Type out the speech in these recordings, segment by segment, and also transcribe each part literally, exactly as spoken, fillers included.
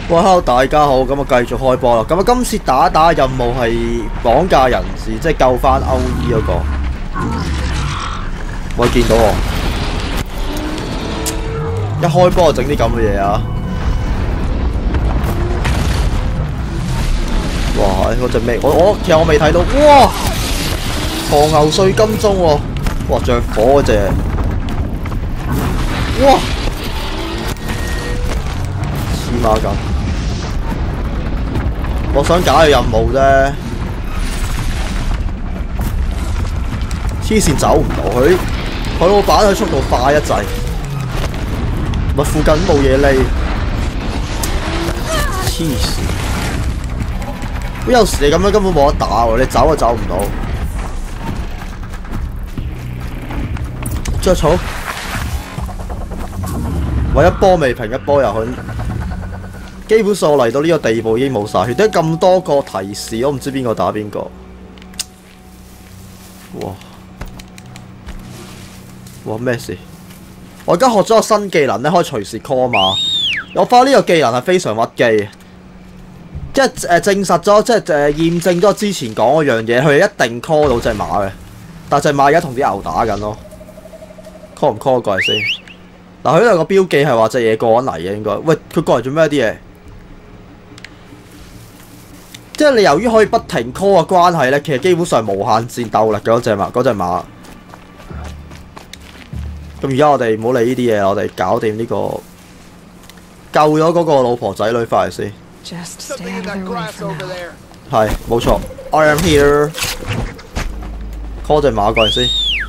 喂 ，hello 大家好，咁啊繼續開波啦。咁啊今次打一打任務係綁架人質，即係救翻歐伊嗰個。我見到我，一開波就整啲咁嘅嘢啊！哇！嗰隻咩？我我其實我未睇到，哇！狂牛碎金鐘喎、啊，哇！着火嗰隻，哇！黐孖筋！我想搞個任務啫，黐線走唔到佢，佢老闆佢速度快一滯，咪附近冇嘢匿，黐線！有時你咁樣根本冇得打喎，你走就走唔到。着草，我一波未平，一波又去。基本上我嚟到呢個地步已經冇晒血，點解咁多個提示我唔知邊個打邊個？哇！哇咩事？我而家學咗個新技能咧，可以隨時 call 馬。我發覺呢個技能係非常屈機嘅，即係誒證實咗，即係誒驗證咗之前講嗰樣嘢，佢係一定 call 到隻馬嘅。但係隻馬而家同啲牛打緊咯 ，call 唔 call 過嚟先？嗱，佢呢度個標記係話隻嘢過緊嚟嘅應該。喂，佢過嚟做咩啲嘢？即係你由於可以不停 call 嘅關係咧，其實基本上無限戰鬥力嘅嗰隻馬，嗰隻馬。咁而家我哋唔好理呢啲嘢，我哋搞掂呢、這個救咗嗰個老婆仔女翻嚟先。係，冇錯 ，I am here。call 隻馬過嚟先。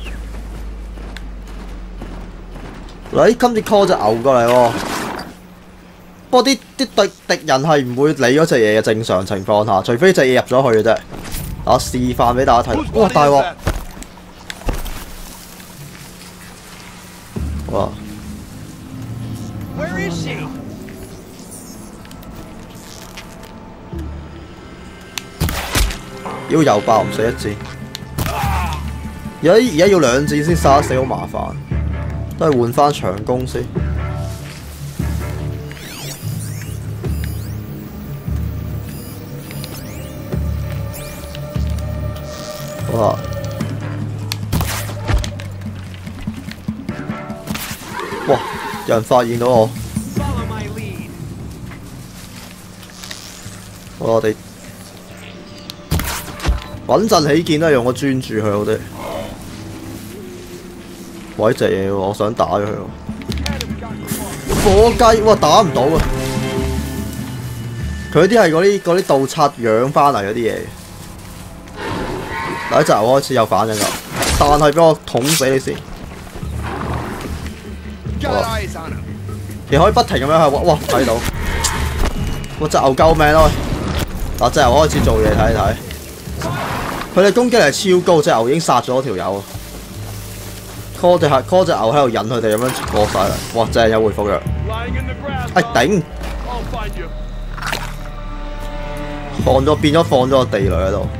嚟，今次 call 隻牛過嚟喎。不過啲啲敵敵人係唔會理嗰隻嘢嘅，正常情況下，除非隻嘢入咗去嘅啫。我示範俾大家睇。哇！大鑊！哇！要又爆唔死一箭。而家而家要兩箭先殺得死，好麻煩。都係換翻長弓先。哇！哇！有人發現到我，我哋穩陣起見都係用個專注佢好啲。喂，隻嘢喎，我想打咗佢喎。火雞，哇！打唔到啊！佢啲係嗰啲嗰啲盜賊養翻嚟嗰啲嘢。第一隻牛開始有反應啦，但係俾我捅死你先。你可以不停咁樣去，哇！睇到，哇！隻牛救命咯！嗱，隻牛開始做嘢，睇一睇。佢哋攻擊力係超高，隻牛已經殺咗條友。call 隻 call 隻牛喺度引佢哋咁樣過晒啦，哇！真係有回復藥。哎頂！放咗變咗放咗個地雷喺度。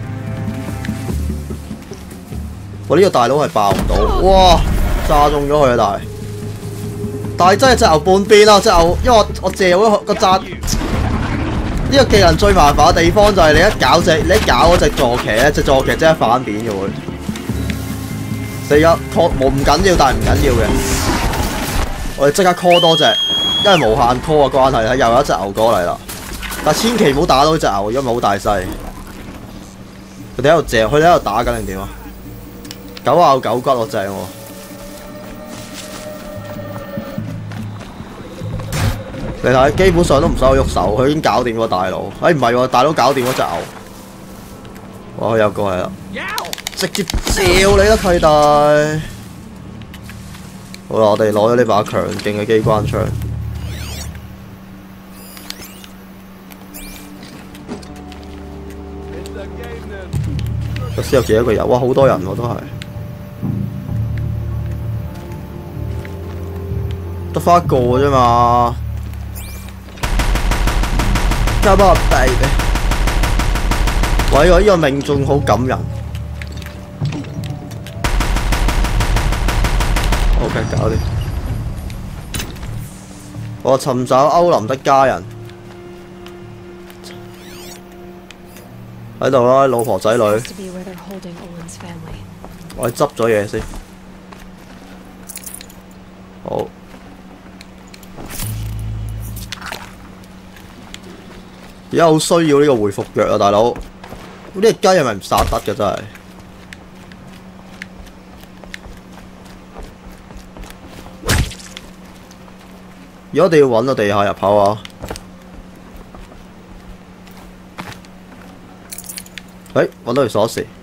我呢、這個大佬係爆唔到，哇！炸中咗佢啊！但係，但係真係隻牛半邊啦，隻牛，因為我我借咗個炸。呢、這個技能最麻煩嘅地方就係你一搞隻，你一搞嗰隻坐騎咧，隻坐騎真係反扁嘅會。死咗 call 冇唔緊要，但係唔緊要嘅。我哋即刻 call 多隻，因為無限 call 嘅關係咧，又有一隻牛過嚟啦。但千祈唔好打到隻牛，因為好大勢。佢哋喺度借，佢哋喺度打緊定點啊？九咬九骨我正喎，你睇基本上都唔使我喐手，佢已經搞掂個大佬。哎唔係喎，大佬搞掂嗰隻牛，哇佢又過嚟啦，直接照你啦契弟。好啦，我哋攞咗呢把強勁嘅機關槍。頭先有幾多個人？哇好多人喎都係。得翻一個啫嘛 ，Come on baby！ 喂，我呢個命中好感人。OK， 搞掂。我尋找歐林的家人。 喺度啦，老婆仔女。我哋執咗嘢先。好。而家好需要呢個回復藥啊，大佬！呢隻雞係咪唔殺得嘅真係？而家我哋要揾個地下入口啊！誒，揾到條鎖匙。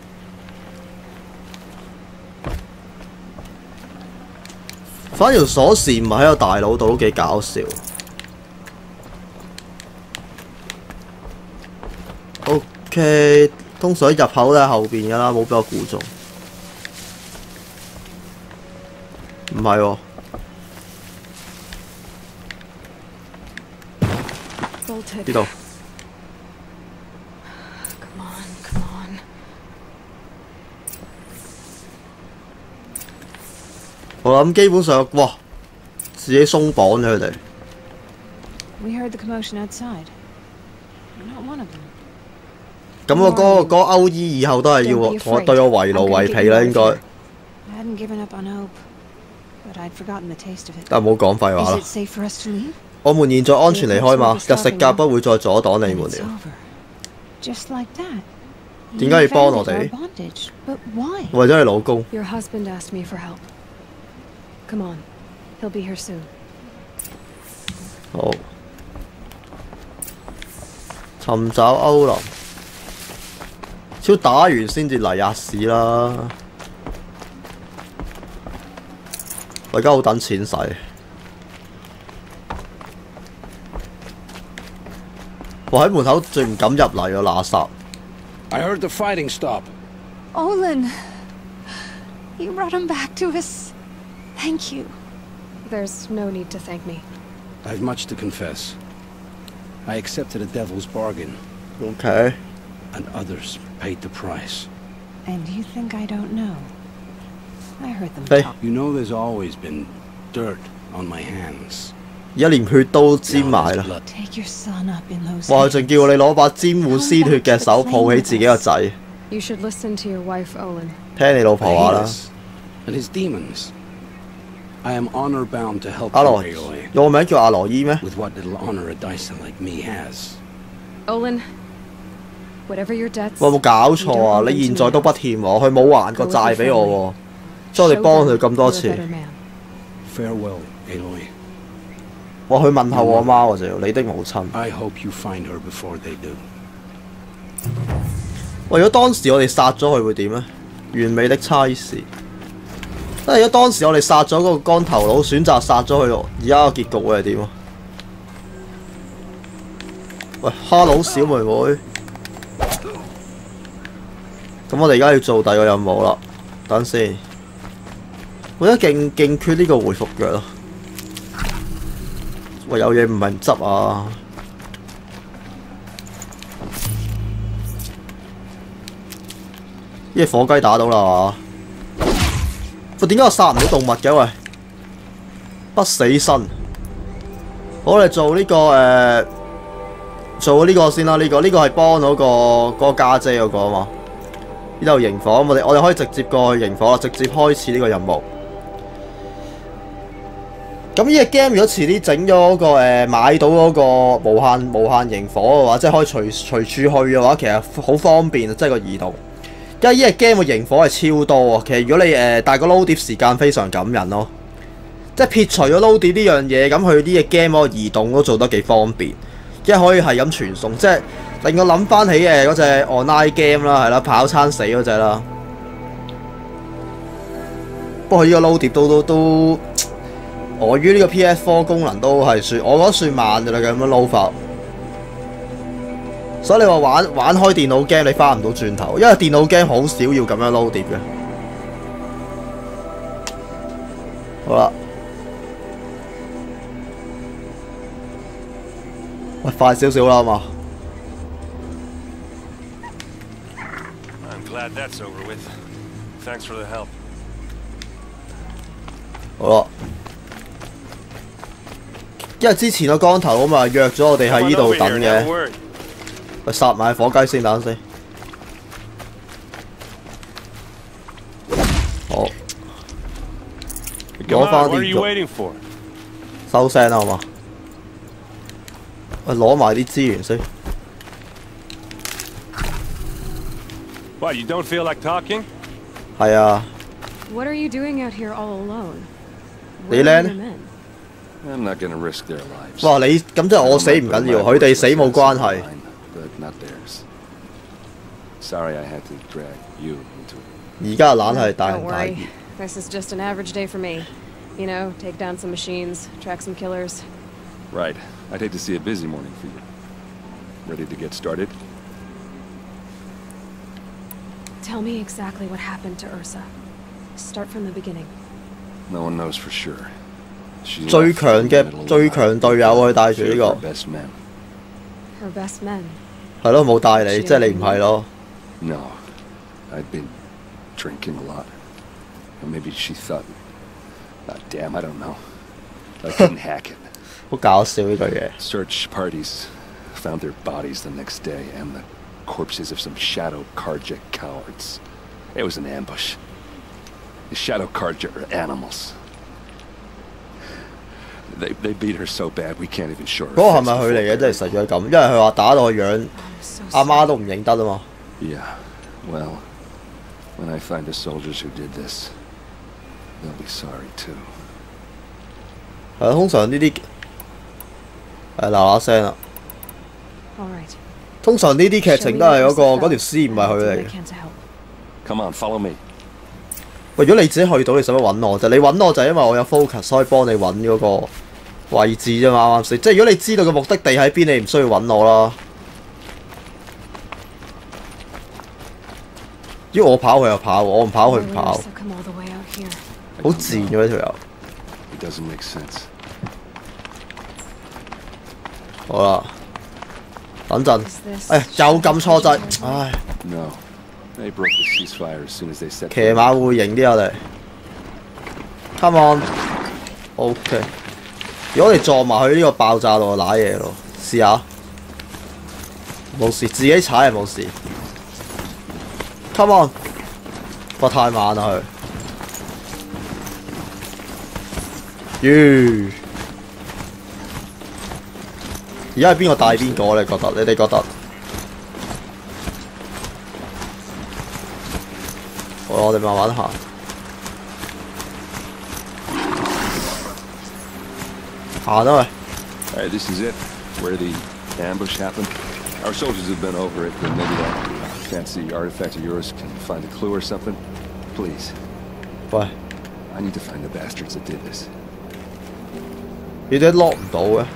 反而條鎖匙唔係喺個大腦度都幾搞笑。OK， 通常入口都喺後邊㗎啦，冇俾我估中。唔係喎。呢度。我諗基本上，哇！自己鬆綁咗佢哋。咁我嗰個嗰歐姨以後都係要同我對我圍爐圍皮啦，應該。但係唔好講廢話啦。我們現在安全離開嘛，日食格不會再阻擋你們了。點解要幫我哋？為咗你老公。好。尋找歐林。超打完先至嚟壓市啦！我而家好等錢使。我喺門口最唔敢入嚟啊！垃圾。 I heard the fighting stop. Olin, you brought him back to us. Thank you. There's no need to thank me. I have much to confess. I accepted a devil's bargain. Okay. And others paid the price. And you think I don't know? I heard them Hey. talk. You know there's always been dirt on my hands. 而家連血都沾埋啦！ Take your son up in those 哇！仲叫你攞把沾滿鮮血嘅手抱起自己個仔。 You should listen to your wife, Olin. 聽你老婆話啦。 And his demons. I am honor bound to help 阿羅， Aloy 有個名叫阿羅伊咩？ with what little honor a Dyson like me has. Olin, whatever your debts. 喂，有冇搞錯啊？你現在都不欠我，佢冇還過債俾我喎，所以我哋幫佢咁多次。 Farewell, Aloy. 我去問候我媽，我就要你的母親。 I hope you find her before they do. 喂，如果當時我哋殺咗佢會點呢？完美的差事。但係如果當時我哋殺咗嗰個光頭佬，選擇殺咗佢，而家個結局會係點啊？喂，哈佬小妹妹。咁我哋而家要做第二個任務啦。等先，我而家勁勁缺呢個回復藥咯。喂，有嘢唔係唔執啊！呢隻火雞打到啦嘛？喂，點解我殺唔到動物嘅？喂，不死身。好，我哋做呢、這個誒、呃，做呢個先啦。呢、這個呢、這個係幫嗰個嗰個家姐嗰個啊嘛。呢度營火，我哋我哋可以直接過去營火啦，直接開始呢個任務。咁呢隻 game 如果遲啲整咗嗰個誒、呃、買到嗰個無限無限營火嘅話，即係可以隨隨處去嘅話，其實好方便啊！即係個移動。因為呢隻 game 個營火係超多啊！其實如果你誒、呃、但係個 load 碟時間非常感人咯，即係撇除咗 load 碟呢樣嘢，咁佢呢隻 game 嗰個移動都做得幾方便，因為可以係咁傳送，即係令我諗翻起誒嗰隻 online game 啦，係啦，跑餐死嗰隻啦。不過呢個 load 碟都都都。礙於呢個 P S 四 功能都係算，我覺得算慢㗎啦，咁樣撈法。所以你話玩玩開電腦 game 你翻唔到轉頭，因為電腦 game 好少要咁樣撈碟嘅。好啦，喂，快少少啦，好嘛？ I'm glad that's over with. Thanks for the help. 好啦。因為之前個光頭佬咪約咗我哋喺呢度等嘅，喂殺埋火雞先，等先。 Come 攞翻 on, what are 啲 you 肉， waiting for? 收聲啦好嘛？喂，攞埋啲資源先。 What, you don't feel like talking? 係啊， What are you doing out here all alone? 你 Where are 呢 your men? I'm not gonna risk their lives. 哇！你咁即係我死唔緊要，佢哋死冇關係。 But not theirs. Sorry I had to drag you into it. 而家懶係大 Don't 人大 worry. 義。 This is just an average day for me. You know, take down some machines, track some killers. Right. I'd hate to see a busy morning for you. Ready to get started? Tell me exactly what happened to Ursa. Start from the beginning. No one knows for sure. She 最 left 強 in the 嘅 middle of 最 the 強 night. 隊友佢帶住呢 Few 個 of her best men. Her best men. 係咯，冇帶你，即係你唔係咯。 No. I'd been drinking a lot. Or maybe she thought... Ah, damn, I don't know. I couldn't hack it. 好搞笑呢句嘢。 Search parties found their bodies the next day and the corpses of some Shadow Karja cowards. It was an ambush. The Shadow Karja are animals. They, they beat her so bad we can't even show her 嗰個係 face 咪佢 before 嚟嘅？即係 burying 實在咁，因為佢話打到個樣， I'm so 阿 sorry. 媽都唔認得啊嘛。 Yeah, well, when I find the soldiers who did this, they'll be sorry too. 係啊，通常呢啲誒嗱嗱聲啦。 All right. 通常呢啲劇 Show 情 me 都係 where 嗰個 Ursa 嗰條 fell, 屍唔係 and 佢 I'll do 嚟 what 嘅 I。can to help. Come on, follow me. 喂，如果你自己去到，你使乜揾我啫？你揾我就係因為我有 focus，所以幫你揾嗰個位置啫嘛，啱啱先？即係如果你知道個目的地喺邊，你唔需要揾我啦。如果我跑佢又跑，我唔跑佢 Why 唔 would 跑， Ursa come all the way out here? I 好 don't 賤 know. 嘅呢條友。 It doesn't make sense. 好啦，等陣。 Is this 哎呀，又撳錯掣， Shadow 唉， No. They broke the ceasefire as soon as they set 騎馬會型啲我哋。Come on，OK。如果我哋撞埋去呢個爆炸度，就瀨嘢咯。試下，冇事，自己踩係冇事。Come on，哇太慢啦佢。咦？而家係邊個帶邊個？你覺得？你哋覺得？好啦，我哋慢慢行。行啦喂！ Alright, this is it. Where the ambush happened. Our soldiers have been over it, but maybe that fancy artifact of yours can find a clue or something. Please. 喂， I need to find the bastards that did this. 你哋 lock 唔到嘅。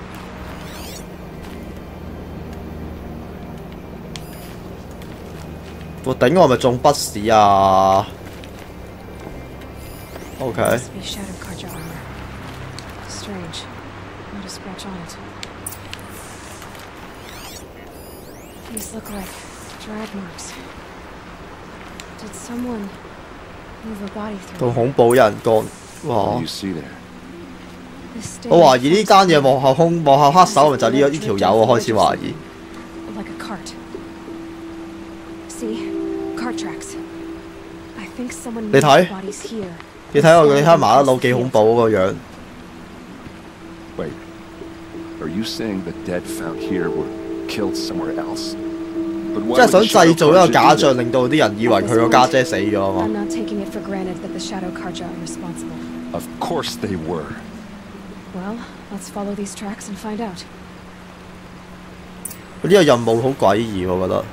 我頂我係咪中筆屎啊 ？OK， Must be Shadow Karja armor. Strange. Not a scratch on it. These look like drag marks. Did someone move a body 咁 through? 恐怖有人幹， What 哇 do！you see there? This stain 我懷疑呢 points 單嘢 to 幕後兇幕後黑手咪就係呢個呢條友，我開始懷疑。 like a cart. See? Cart tracks. I think someone 你 moved 睇 the bodies here. 你睇我，你睇麻甩佬幾恐怖嗰個樣。 Wait. Are you saying the dead found here were killed somewhere else? But 即 why 係 would 想 the Shadow 製造一個 Karja 假 do 象， that? 令到啲人以為佢個家姐死咗啊 I'm 嘛。 not taking it for granted that the Shadow Karja are responsible. Of course they were. Well, let's follow these tracks and find out. 呢個任務好詭異，我覺得。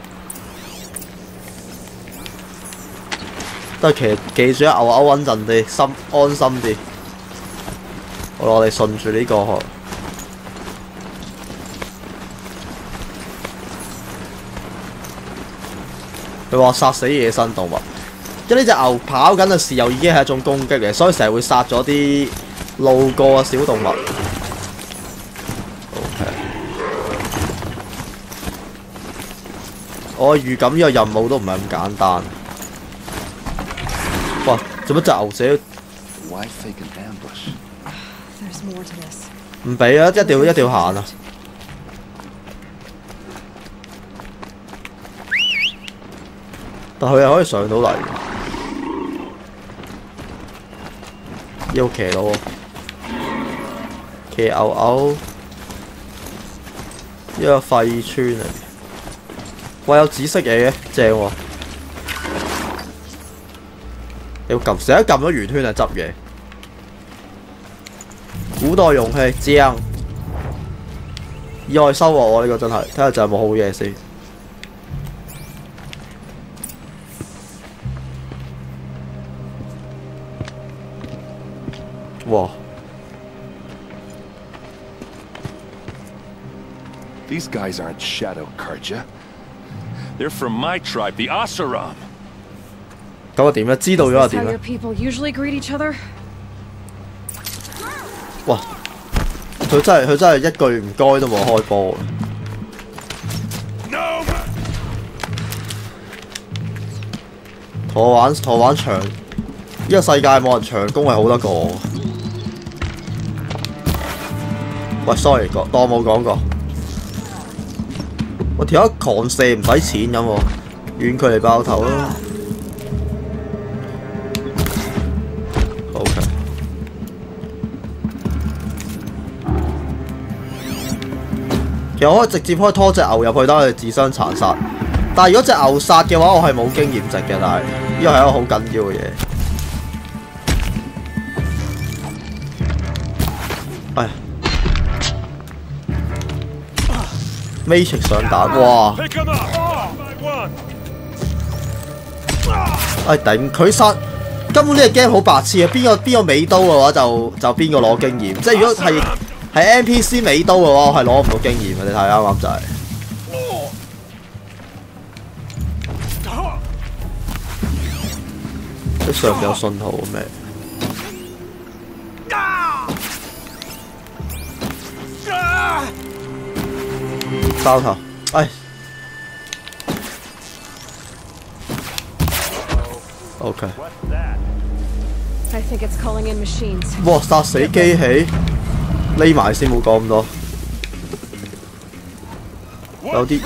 都係騎記住牛牛穩陣啲，心安心啲。好啦，我哋順住呢個去。佢話殺死野生動物，即係呢隻牛跑緊嘅時候已經係一種攻擊嚟，所以成日會殺咗啲路過嘅小動物。OK， 我預感呢個任務都唔係咁簡單。哇！做乜隻牛仔 Why fake an ambush? There's more to this. 唔俾啊？一定要一定要行啊！但佢又可以上到嚟。 呢個騎佬喎，騎牛牛，呢個廢村嚟，喂有紫色嘢嘅，正喎。要撳，成日撳咗圓圈就執嘢。古代容器正，意外收穫喎呢個真係，睇下仲有冇好嘢先。哇 These guys aren't Shadow Karja. They're from my tribe, the Oseram. 咁啊點咧？知道咗又 Is this 點 how 咧 your？ people usually greet each other? 哇！佢真係佢真係一句唔該都冇開波。同我玩同我玩長，呢、這個世界冇人長攻係好得過我。喂 ，sorry， 當冇講過。我條友狂射唔使錢咁喎，遠距離爆頭啦。OK。其實我可以直接可以拖隻牛入去，等佢哋自相殘殺。但係如果隻牛殺嘅話，我係冇經驗值嘅。但係呢個係一個好緊要嘅嘢。哎呀 ！Matrix 上彈，哇！哎頂，佢殺根本呢個 game 好白痴啊！邊個邊個美刀嘅話就就邊個攞經驗。即係如果係係 N P C 美刀嘅話，我係攞唔到經驗嘅。你睇啱啱就係。即上邊有信號咩？爆頭，哎 ，OK。 I think it's calling in machines. 哇！殺死機器，匿埋先，冇講咁多。有啲少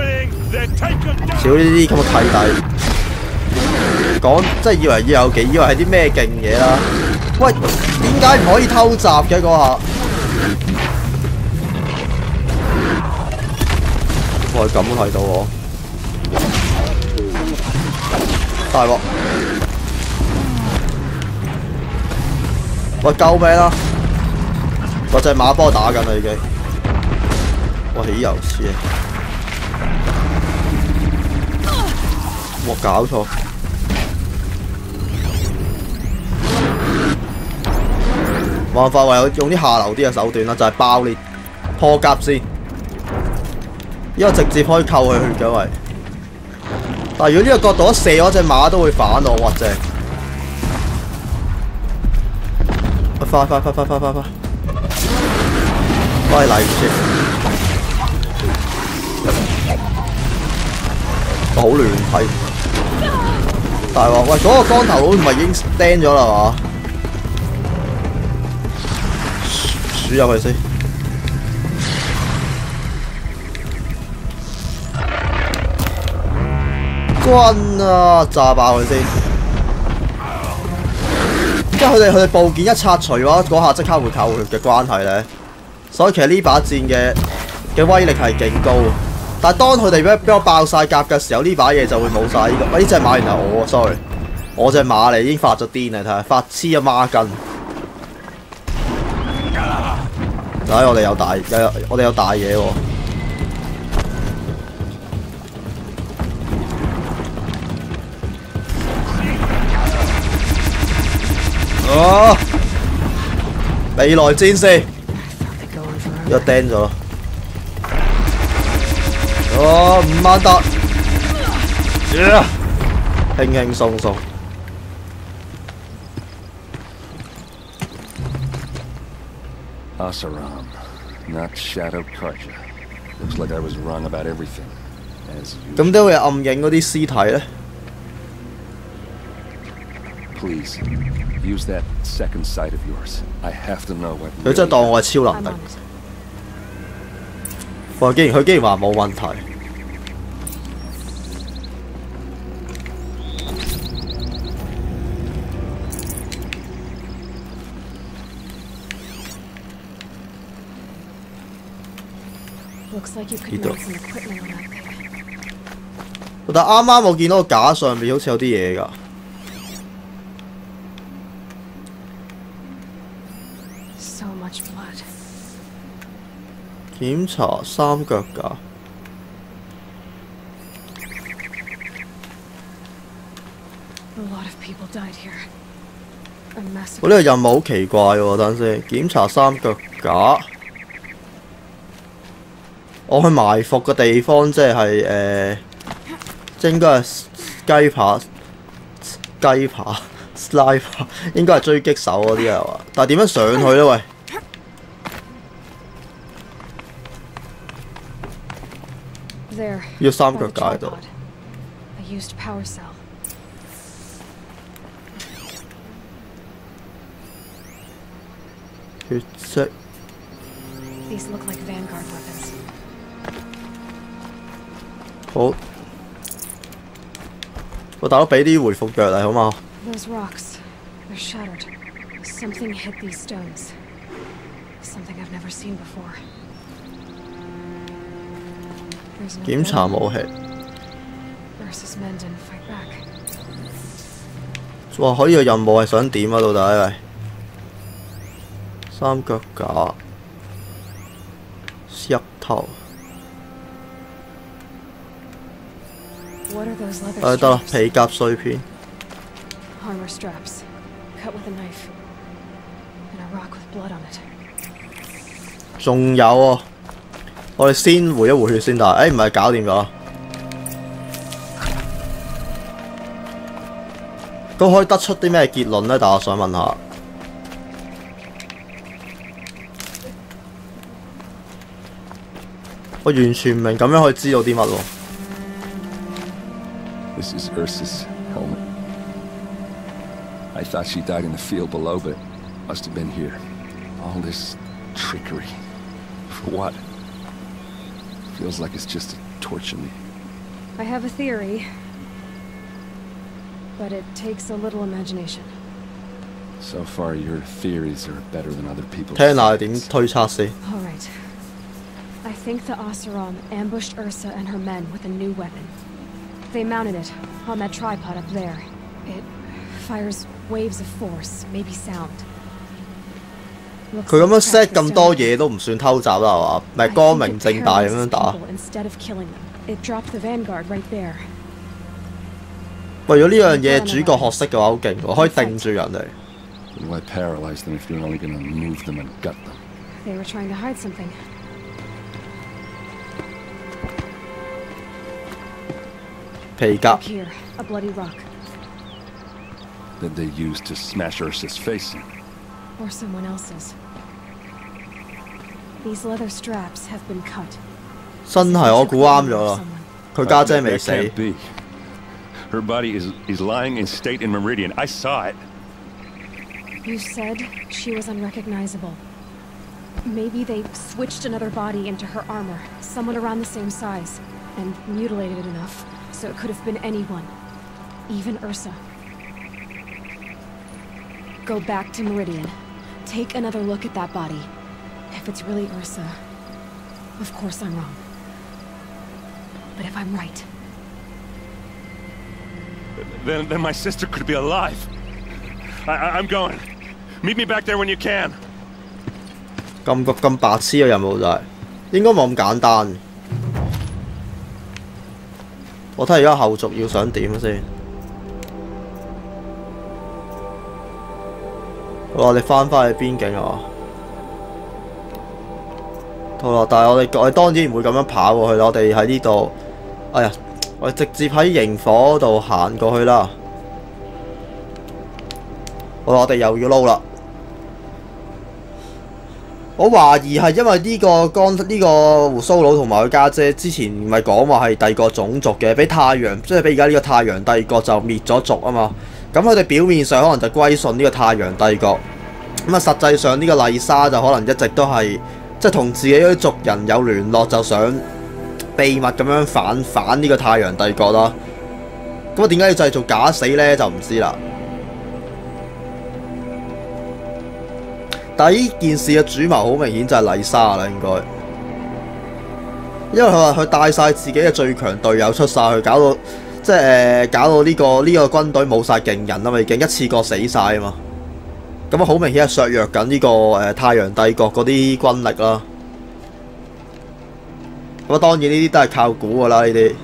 呢啲咁嘅契弟，講即係以為要有幾，以為係啲咩勁嘢啦。喂，點解唔可以偷襲嘅嗰下？我係咁睇到我，大鑊！喂，救命啦！我隻馬幫我打緊啦已經。哇！起油車！哇！搞錯！冇辦法，唯有用啲下流啲嘅手段啦，就係、是、爆裂破甲先。因為直接可以扣佢血嘅喂，但係如果呢個角度一射嗰隻馬都會反我，哇正！快快快快快快快！快嚟先！我好亂睇，大鑊！喂，嗰、那個光頭佬唔係已經釘咗啦嘛？鼠入去先。軍啊！炸爆佢先！即係佢哋佢哋部件一拆除嘅話，嗰下即刻會扣血嘅關係咧。所以其實呢把箭嘅嘅威力係勁高，但係當佢哋俾俾我爆晒甲嘅時候，呢把嘢就會冇晒呢個。喂，呢隻馬原來我 ，sorry， 我隻馬嚟已經發咗癲啦！睇下發黐啊孖筋。睇我哋有大有我哋有大嘢喎。哦！未來戰士，呢個釘咗。哦，五萬達，輕輕鬆鬆。 Oseram, not Shadow Karja. Looks like I was wrong about everything. As usual. 咁都會暗影嗰啲屍體咧。 Please. Use that second sight of yours. I have to know what. 佢真係當我係超能力。哇！竟然佢竟然話冇問題。 Looks like you could Dito. mount some equipment on that thing. 但啱啱我見到個架上面好似有啲嘢㗎。 So much blood. 檢查三腳架。 A lot of people died here. A 我 massacre. 呢個任務好奇怪喎，等陣先，檢查三腳架。我去埋伏嘅地方即係誒、呃，即係應該係雞扒、雞扒、sniper， 應該係狙擊手嗰啲係嘛？但係點樣上去咧？喂！ There. 要三腳 by the 架喺度。 tripod. A used power cell. 血跡。 These look like Vanguard weapons. 好。我大佬俾啲回復藥嚟好嘛？ Those rocks, they're shattered. Something hit these stones. Something I've never seen before. There's no 檢查武器。 Ursa's men didn't fight back. 哇！可以個任務係想點啊？到底喂？三腳架。入頭。 What are those leather 誒得啦， straps? 皮甲碎片。 Armor straps, cut with a knife, and a rock with blood on it. 仲有喎、我哋先回一回血先得。誒唔係搞掂咗。都可以得出啲咩結論呢？但我想問下。我完全唔明咁樣可以知道啲乜喎。 This is Ursa's helmet. I thought she died in the field below, but must have been here. All this trickery. For what? Feels like it's just to torture me. I have a theory, but it takes a little imagination. So far, your theories are better than other people's. 聽下點推測先。 All right. I think the Oseram ambushed Ursa and her men with a new weapon. They mounted it on that tripod up there. It fires waves of force, maybe sound. 佢咁樣 set 咁多嘢都唔算偷襲啦，係嘛？咪光明正大咁樣打。 Instead of killing them, it dropped the Vanguard right there. 為咗呢樣嘢，主角學識嘅話好勁喎，可以定住人哋。 Why paralyze them if you're only going to move them and gut them? They were trying to hide something. 皮甲 Look here, a bloody rock. That they used to smash Ursa's face in. Or someone else's. These leather straps have been cut. 真係我估啱咗啦， Someone. 佢家姐未 That 死。 can't be. Her body is is lying in state in Meridian. I saw it. You said she was unrecognizable. Maybe they switched another body into her armor, someone around the same size, and mutilated it enough so it could have been anyone, even Ursa. Go back to Meridian. Take another look at that body. If it's really Ursa, of course I'm wrong. But if I'm right, Then, then my sister could be alive. I, I, I'm going. Meet me back there when you can. 咁咁咁白痴嘅任務就係、應該冇咁簡單。我睇而家後續要想點先。好啦，我哋翻返去邊境啊！好啦，但係我哋我哋當然唔會咁樣跑過去啦。我哋喺呢度，哎呀，我哋直接喺營火度行過去啦。好啦，我哋又要撈啦。我懷疑係因為呢、個江呢、個胡鬚佬同埋佢家姐之前唔係講話係第二個種族嘅，俾太陽即係俾而家呢個太陽帝國就滅咗族啊嘛。咁佢哋表面上可能就歸順呢個太陽帝國，咁啊實際上呢個麗莎就可能一直都係即係同自己嗰啲族人有聯絡，就想秘密咁樣反反呢個太陽帝國啦。咁啊點解要製造假死呢？就唔知啦。但係呢件事嘅主謀好明顯就係麗莎啦，應該。 因為佢話佢帶晒自己嘅最強隊友出晒去，搞到即係誒、呃、搞到呢、這個呢、這個軍隊冇晒勁人啊嘛，已經一次過死晒啊嘛。咁啊好明顯係削弱緊呢、這個誒、呃、太陽帝國嗰啲軍力啦。咁啊當然呢啲都係靠估㗎啦，呢啲。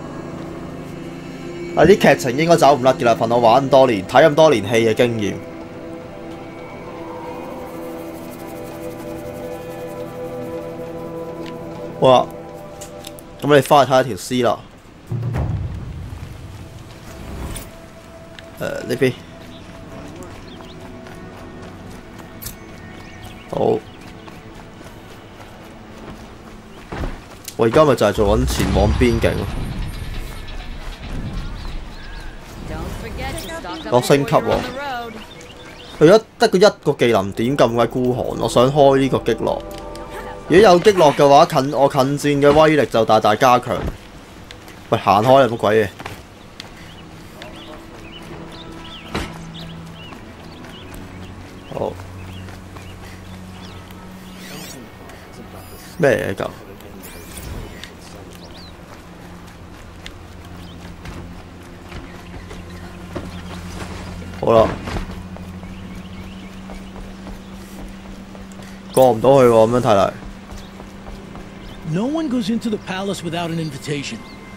啊啲劇情應該走唔甩嘅啦，憑我玩咁多年睇咁多年戲嘅經驗。好啦，咁你翻去睇下條屍啦。誒呢邊好，我而家咪就係做緊前往邊境咯。我升級喎，佢而家得個一個技能點咁鬼孤寒，我想開呢個擊落。如果有擊落嘅話，近我近戰嘅威力就大大加強。喂，行開啦，乜鬼嘢？好咩嚟㗎？好啦，過唔到去喎，咁樣睇嚟。 No one goes into the palace without an invitation.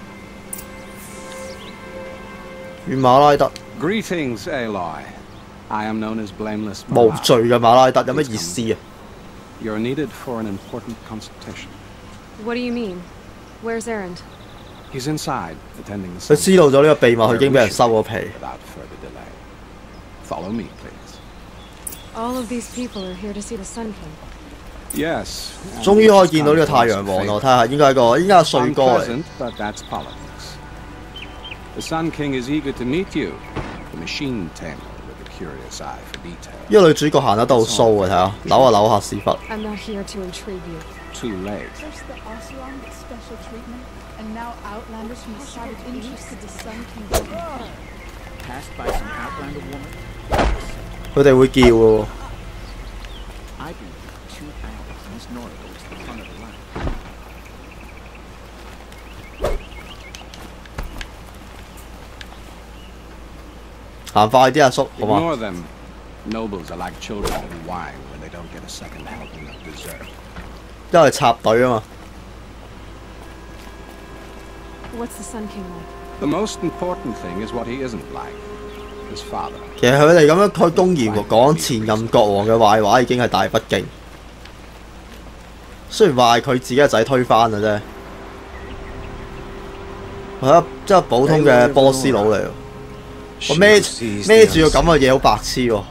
與馬拉德 Greetings, Aloy. I am known as Blameless 無 Marad. 罪嘅馬拉德有乜意思啊？ You're needed for an important consultation. What do you mean? Where's Erend? He's inside, attending the 佢知道咗呢個秘密，佢已經俾人收咗皮。 Without further delay. Follow me, please. All of these people are here to see the Sun King. Yes. 終於可以見到呢個太陽王啦！我睇下，應該係個應該係帥哥嚟。 Unpleasant, but that's politics. The Sun King is eager to meet you. The machine tamer with a curious eye for detail. 呢個女主角行得都好騷啊！睇下，扭下扭下屎忽。 I'm not here to intrigue you. Too late. First the Oseram gets special treatment, and now Outlanders from the Savage interested the Sun King. Passed by some Outlander woman. 佢哋會叫嘅喎。 I've been here two hours since Nora goes to the front of the line. 行快啲，阿叔，好嘛？ Ignore them. Nobles are like children in wine when they don't get a second helping of dessert. 因為插隊啊嘛。 What's the Sun King like? The most important thing is what he isn't like. His father. 其實佢哋咁樣佢公然講前任國王嘅壞話已經係大不敬。雖然話係佢自己嘅仔推翻嘅啫，係一即係普通嘅波斯佬嚟喎。我孭孭住個咁嘅嘢好白痴喎。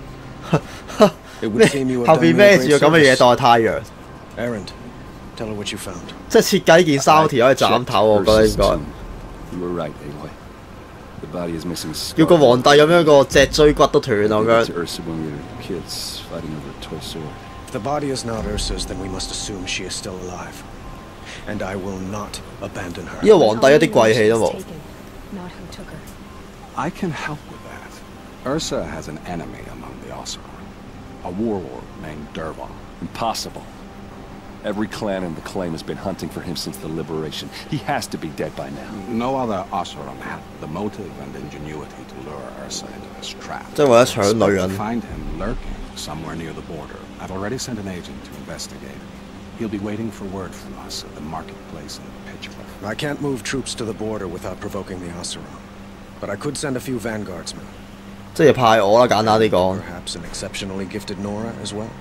孭後邊孭住個咁嘅嘢當係太陽。 Erend, tell her what you found. 即係設計件衫條可以斬頭，我覺得應該。 You were right, Aloy. The body is missing scar. 要個皇帝咁樣個脊椎骨都斷啊！我覺 To 得。 Ursa when we were kids, fighting over a toy sword. If the body is not Ursa's, then we must assume she is still alive. And I will not abandon her. 呢個皇帝一啲貴氣都冇。 Not who took her. I can help with that. Ursa has an enemy among the Oseram. A warlord named Derval. Impossible. Every clan in the claim has been hunting for him since the liberation. He has to be dead by now. No other Oseram had the motive and ingenuity to lure Ursa into this trap. 即係為咗搶女人。 Find him lurking somewhere near the border. I've already sent an agent to investigate. He'll be waiting for word from us at the marketplace in Pitchcliff. I can't move troops to the border without provoking the Oseram. But I could send a few vanguardsmen. 即係派我啦，簡單啲講。 Perhaps an exceptionally gifted Nora as well.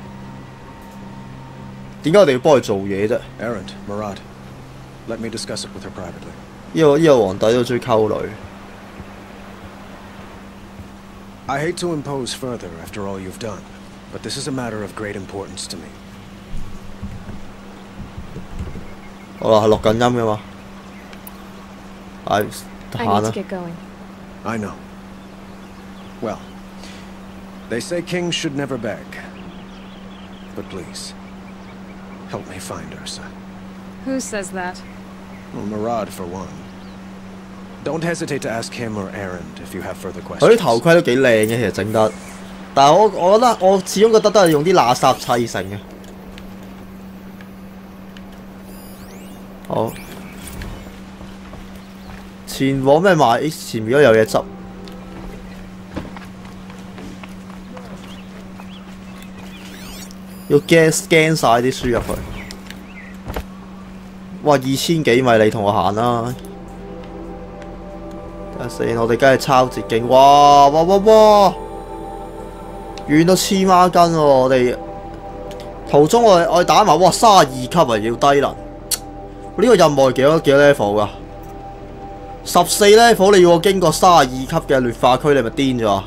點解我哋要幫佢做嘢啫？ Erend, Marad, let me discuss it with her privately. 呢個呢個皇帝都中意溝女。 I hate to impose further after all you've done, but this is a matter of great importance to me. 好啦，係錄緊音㗎嘛？係得 I 閒 need 啦 to。get going. I know. Well, they say kings should never beg. But please, help me find Ursa. Who says that? Well, Marad, for one. Don't hesitate to ask him or Erend if you have further 佢啲 questions. 頭盔都幾靚嘅，其實整得。但係我我覺得我始終覺得都係用啲垃圾砌成嘅。 好，前往咩買？咦，前面都有嘢執。要 scan scan 晒啲書入去。哇！二千幾米，你同我行啦。等下先，我哋梗係抄捷徑。哇哇哇哇！遠到黐孖筋喎！我哋途中我哋我哋打埋，哇！三十二級啊，要低能。呢、這個任務係幾多幾多 level 噶？十四 level 你要我經過三十二級嘅劣化區，你咪癲咗啊！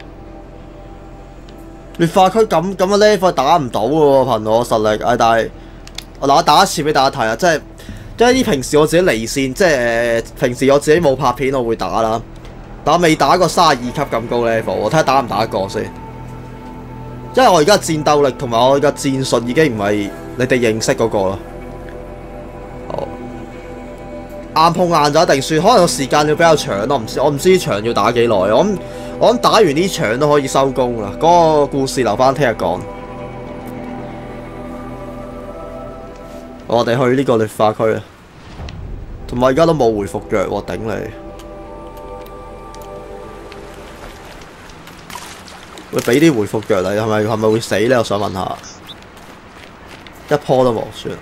劣化區咁咁嘅 level 打唔到嘅喎，憑我實力。唉，但係我嗱我打一次俾大家睇啊，即係即係啲平時我自己離線，即係誒、呃、平時我自己冇拍片我會打啦，但我未打過三十二級咁高 level， 我睇下打唔打得過先。因為我而家戰鬥力同埋我而家戰術已經唔係你哋認識嗰個啦。好，硬碰硬就一定輸，可能個時間要比較長咯。唔知我唔知場要打幾耐，我諗我諗打完呢場都可以收工啦。嗰、那個故事留翻聽日講。我哋去呢個劣化區啊，同埋而家都冇回復藥喎，頂你！會俾啲回復藥你，係咪係咪會死咧？我想問下，一樖都冇，算。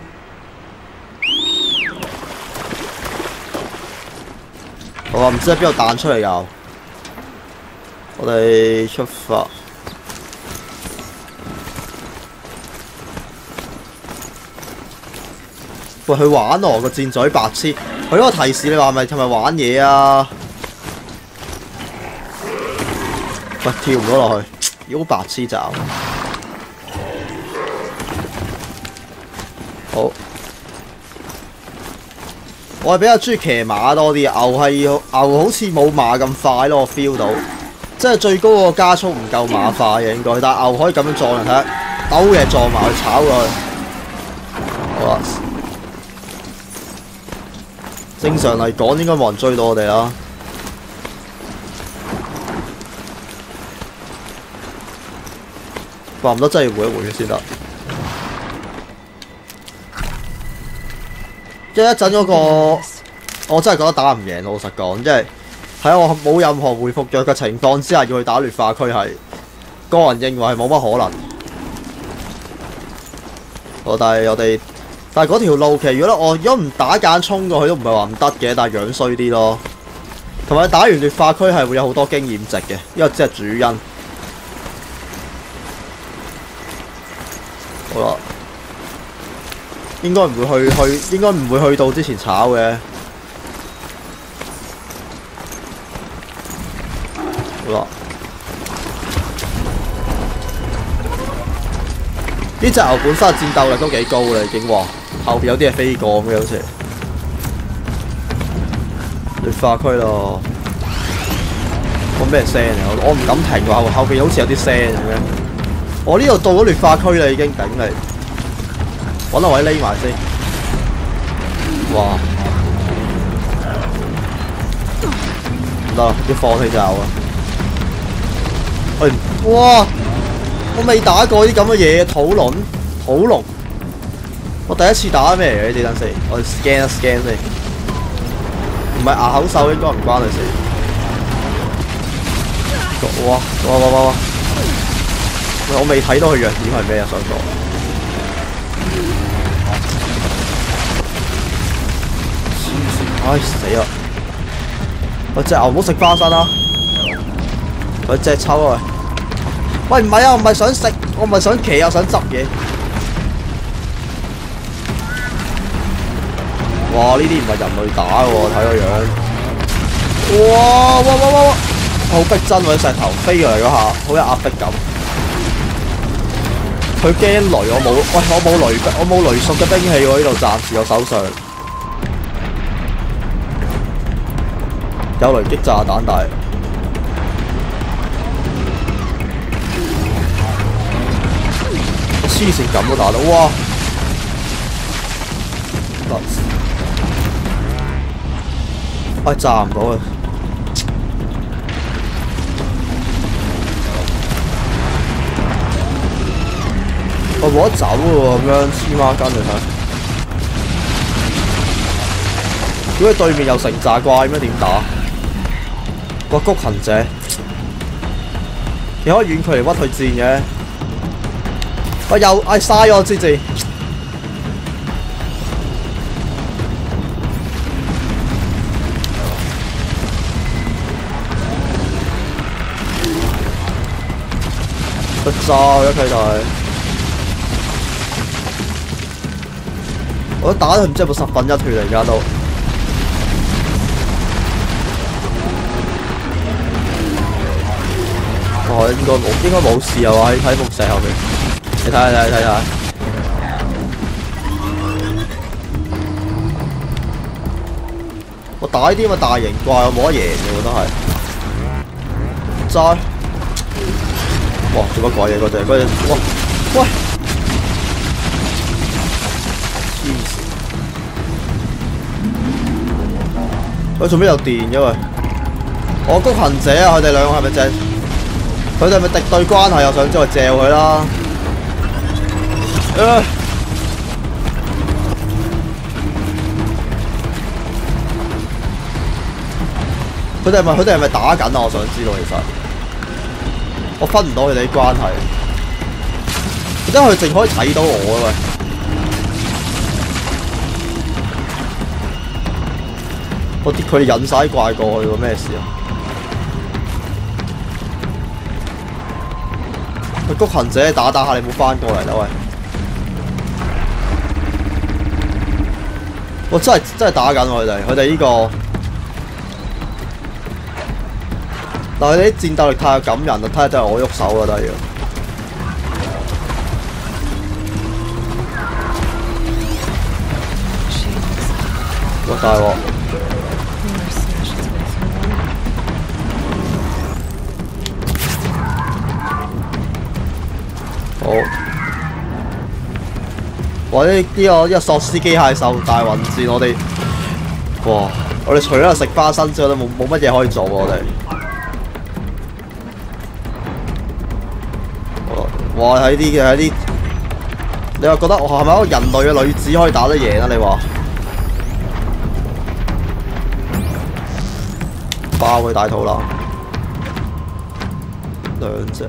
我話唔知喺邊度彈出嚟㗎，我哋出發。喂，佢玩我個箭嘴白痴，佢嗰個提示你話係咪係咪玩嘢啊？喂，跳唔到落去。妖白痴爪，好，我係比較中意騎馬多啲，牛係牛好似冇馬咁快咯，我 feel 到，即係最高個加速唔夠馬快嘅應該，但係牛可以咁樣撞人睇下，兜嘢撞埋去炒過去，好啦，正常嚟講應該冇人追到我哋啦。話唔得真係要回一回佢先得，即係一陣嗰個，我真係覺得打唔贏。老實講，即係喺我冇任何回復藥嘅情況之下，要去打劣化區係，個人認為係冇乜可能。哦，但係我哋，但係嗰條路其實如果我如果唔打間衝過去都唔係話唔得嘅，但係樣衰啲咯。同埋打完劣化區係會有好多經驗值嘅，因為即係主因。好啦，應該唔會去去，應該唔會去到之前炒嘅。好啦，呢隻牛本身嘅戰鬥力都幾高啦，已經喎。後邊有啲係飛過咁嘅好似。劣化區咯，講咩聲嚟？我唔敢停喎，後後邊好似有啲聲咁嘅。我呢度到咗劣化區啦，已經頂你，揾個位匿埋先。哇！唔得，要放棄就啊！喂，哇！我未打過啲咁嘅嘢，土龍，土龍。我第一次打咩嚟嘅？你等先，我 scan 一 scan 先。唔係牙口獸，應該唔關你事。哇！哇哇哇哇！我未睇到佢弱點係咩啊？想講，黐線！唉死啦！喂，隻牛唔好食花生啦！喂，隻抽啊！喂，唔係啊，我唔係想食，我唔係想騎啊，想執嘢。哇！呢啲唔係人類打嘅喎，睇個樣。哇哇哇哇哇！好逼真喎！啲石頭飛過嚟嗰下，好有壓迫感。佢驚雷，我冇，喂，我冇雷，我冇雷屬嘅兵器喎，呢度暫時我手上有雷擊炸彈，但係黐線咁都打到，哇！喂，炸唔到啊！我冇得走喎，咁樣黐孖筋你睇。 如果對面有成扎怪咩點打？個谷行者，你可以遠距離屈佢戰嘅。我又唉嘥咗我支箭。佢炸咗佢哋，我打佢唔知有冇十分一血嚟，而家都。哦，應該冇，應該冇事啊！喺喺木石後面，你睇下睇下睇下。我打呢啲咁嘅大型怪，我冇得贏嘅，我都係。齋。哇！做乜鬼嘢嗰隻？嗰隻哇！喂！黐線！佢做咩有電嘅喂？我谷行者啊！佢哋兩個係咪正？佢哋係咪敵對關係？我想再嚼佢啦！啊！佢哋係咪佢哋係咪打緊啊？我想知道其實。我分唔到佢哋啲關係，而家佢淨可以睇到我啊喂！我啲佢哋引晒啲怪過去喎，咩事啊？佢谷行者打打下，你冇翻過嚟啦喂！我真係真係打緊佢哋，佢哋呢個。但係佢哋啲戰鬥力太感人啦，睇下真係我喐手啦都要。哇大鑊！好。哇！呢呢個呢個索斯機械獸大混戰，我哋哇！我哋除咗食花生之外，都冇冇乜嘢可以做喎，我哋。哇！喺啲嘅喺啲，你話覺得我係咪一個人類嘅女子可以打得贏啊？你話爆佢大肚腩，兩隻。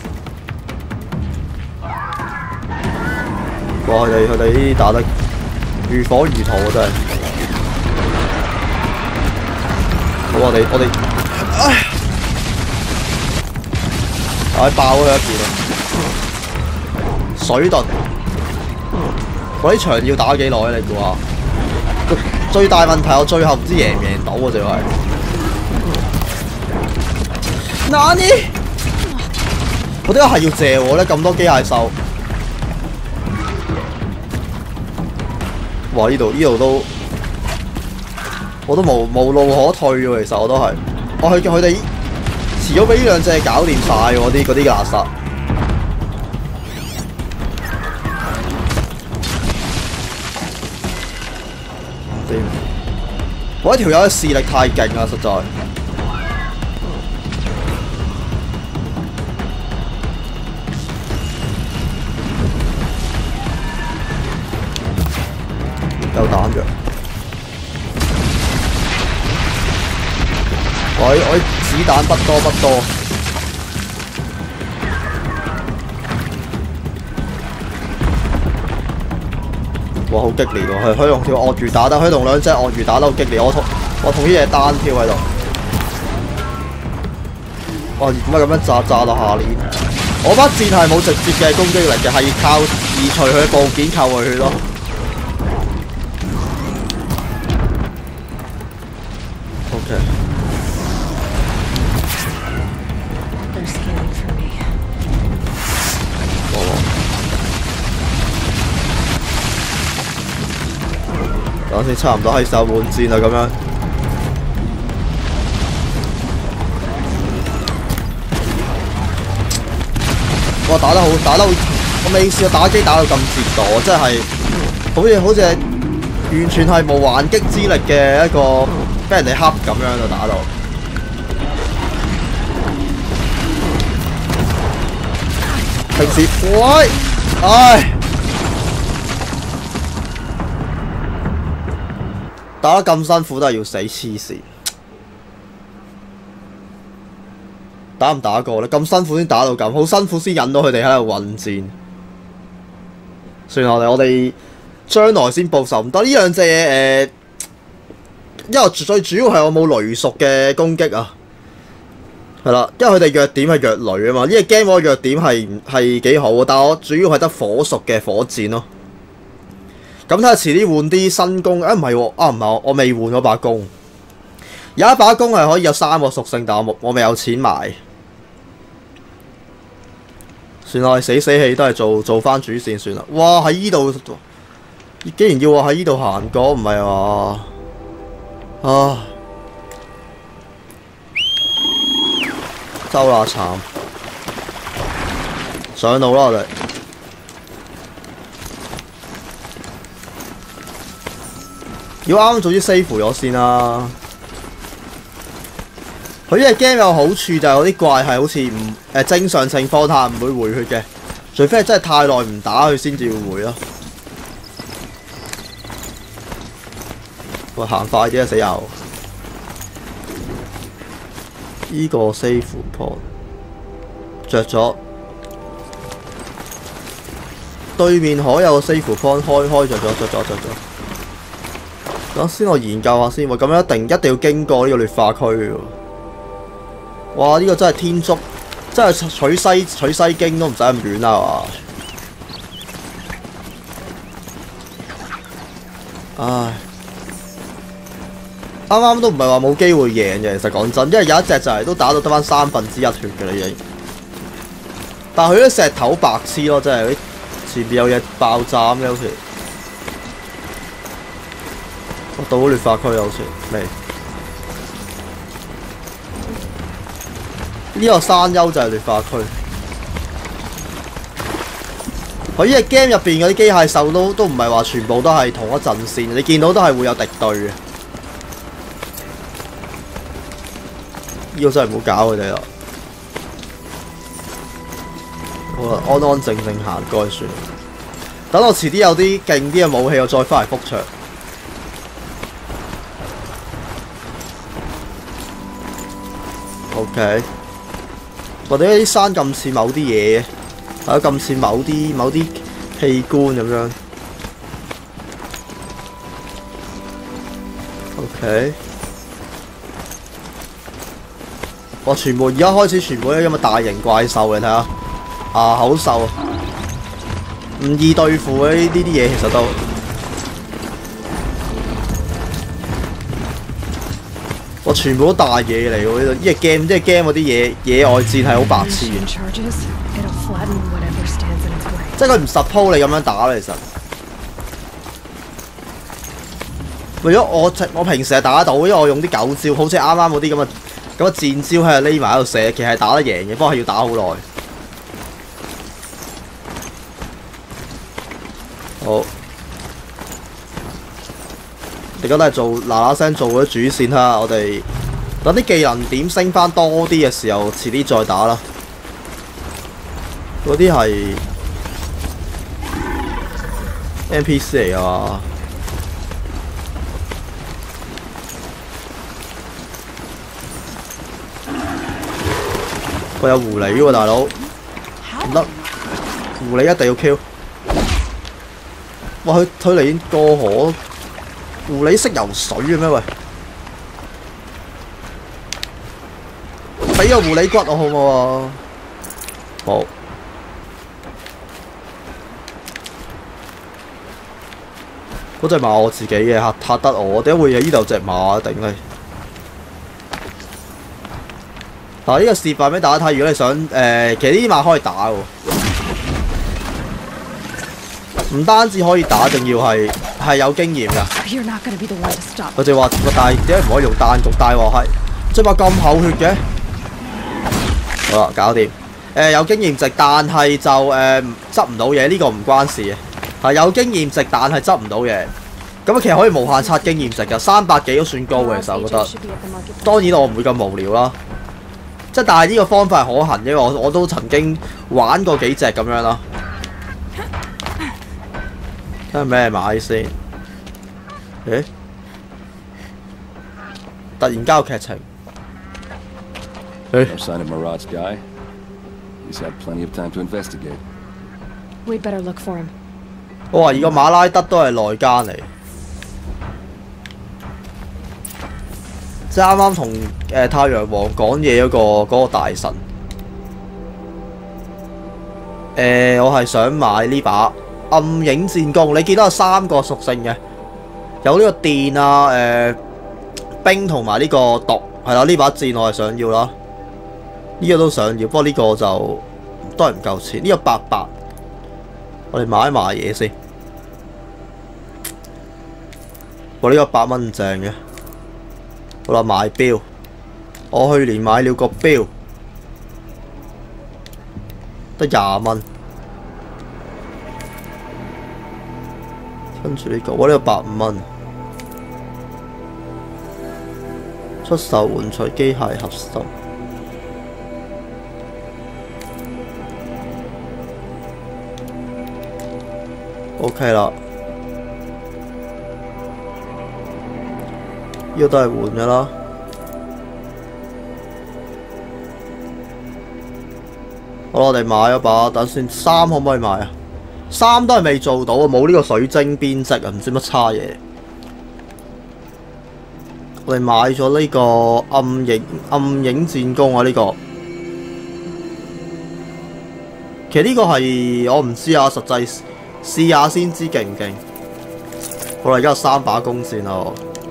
哇！佢哋佢哋呢啲打得如火如荼啊！真係。好，我哋我哋，唉，唉爆佢一件啊！水遁，我呢場要打幾耐啊？你估下？最大問題我最後唔知贏唔贏到啊！就係。嗱呢？我點解係要借我咧？咁多機械獸。哇！呢度呢度都，我都無無路可退喎。其實我都係，我去佢哋遲早俾呢兩隻搞掂晒喎。啲嗰啲垃圾。我呢條友嘅視力太勁啦，實在。有彈藥。我我子彈不多不多。哇！好激烈喎，佢佢同條鱷魚打得，佢同兩隻鱷魚打得好激烈。我同我同呢隻單挑喺度。哇！點解咁樣炸炸到下年？我把箭係冇直接嘅攻擊力嘅，係靠移除佢嘅部件扣佢血咯。OK。等先，差唔多係時候換戰啦，咁樣。哇！打得好，打得好，我未試過打機打到咁折墮，真係好似好似係完全係冇還擊之力嘅一個，俾人哋恰咁樣就打到。平時喂，唉。 打得咁辛苦都係要死，黐線！打唔打過咧？咁辛苦先打到咁，好辛苦先引到佢哋喺度混戰。算啦，我哋我哋將來先報仇唔得。呢兩隻嘢誒，因為最主要係我冇雷屬嘅攻擊啊。係啦，因為佢哋弱點係弱雷啊嘛。呢個 game 我弱點係係幾好嘅，但係我主要係得火屬嘅火箭咯。咁睇下遲啲換啲新弓，啊唔係喎，啊唔係我我未換嗰把弓，有一把弓係可以有三個屬性，但我我未有錢買。算啦，我死死氣都係做做翻主線算啦。哇！喺依度，竟然要我喺依度行過，唔係話啊！周啦慘，上路啦我哋。要啱啱早啲 save 咗先啦。佢呢個 game 有好處就係嗰啲怪係好似唔誒正常情況下唔會回血嘅，除非係真係太耐唔打佢先至會回咯。喂，行快啲啊死友！依個 save point 着咗，對面海有個 save point 開開着咗着咗着咗。等先我研究下先喎，咁樣一定一定要經過呢個劣化區喎。哇！呢、這個真係天竺，真係取西取西經都唔使咁遠啦，係嘛？唉，啱啱都唔係話冇機會贏嘅，其實講真，因為有一隻就係都打到得翻三分之一血嘅啦已經。但係佢啲石頭白痴咯，真係前邊有嘢爆炸咁嘅好似。我到咗劣化區好似未。呢個山丘就係劣化區。佢呢個 game 入邊嗰啲機械獸都都唔係話全部都係同一陣線，你見到都係會有敵對嘅。呢個真係唔好搞佢哋啦。好啦，安安靜靜行過去算。等我遲啲有啲勁啲嘅武器，我再翻嚟覆場。OK。或者啲山咁似某啲嘢，或者咁似某啲某啲器官咁樣。OK， 哇！全部而家開始全部都因為大型怪獸，你睇下，啊口獸，唔易對付嘅呢啲嘢其實都。我全部都大嘢嚟喎！呢度，呢個 game 即係 game 嗰啲嘢野外戰係好白痴嘅，即係佢唔 suppose 你咁樣打咧。其實，為咗我我平時係打得到，因為我用啲狗招，好似啱啱嗰啲咁嘅咁嘅戰招喺度匿埋喺度射，其實係打得贏嘅，不過係要打好耐。好。而家都係做嗱嗱聲做咗主線啦，我哋等啲技能點升翻多啲嘅時候，遲啲再打啦。嗰啲係 N P C 嚟㗎嘛？喂，有狐狸喎，大佬，唔得，狐狸一定要 Q。哇！佢佢嚟過河。狐狸識游水嘅咩？喂，俾個狐狸骨我好唔好啊？好。嗰隻馬我自己嘅，嚇嚇得我，點解會喺呢度隻馬頂你？嗱，呢個示範俾大家睇，如果你想誒、呃，其實呢啲馬可以打喎，唔單止可以打，仲要係。係有經驗㗎。佢就話：但係點解唔可以用單局？大鑊係，即係話咁厚血嘅。好啦，搞掂。誒、呃、有經驗值，但係就誒執唔到嘢，呢、這個唔關事嘅。係有經驗值，但係執唔到嘢。咁其實可以無限刷經驗值㗎，三百幾都算高嘅，其實我覺得。當然我唔會咁無聊啦。即係但係呢個方法係可行，因為我我都曾經玩過幾隻咁樣啦。睇下咩買先？誒突然間有劇情。誒 No sign of Murad's guy. He's had plenty of time to investigate. We'd better look for him. 我懷疑個馬拉德都係內奸嚟，即係啱啱同誒太陽王講嘢嗰個嗰個大神。誒、呃，我係想買呢把暗影戰弓，你見到有三個屬性嘅，有呢個電啊、誒、呃、冰同埋呢個毒，係啦，呢把箭我係想要啦，呢、這個都想要，不過呢個就都係唔夠錢，呢、這個八百，我哋買一買嘢先。我呢個八蚊正嘅，好啦，買錶，我去年買了個錶。得廿蚊，跟住呢、這個，我呢個百五蚊，出售換取機械合金。OK 啦，呢、這個都係換嘅啦。好啦，我哋買咗把，等先。衫可唔可以買啊？衫都係未做到啊，冇呢個水晶編織啊，唔知乜叉嘢。我哋買咗呢個暗影暗影戰弓啊，呢、這個其實呢個係我唔知啊，實際試下先知勁唔勁。好啦，而家有三把弓箭啦。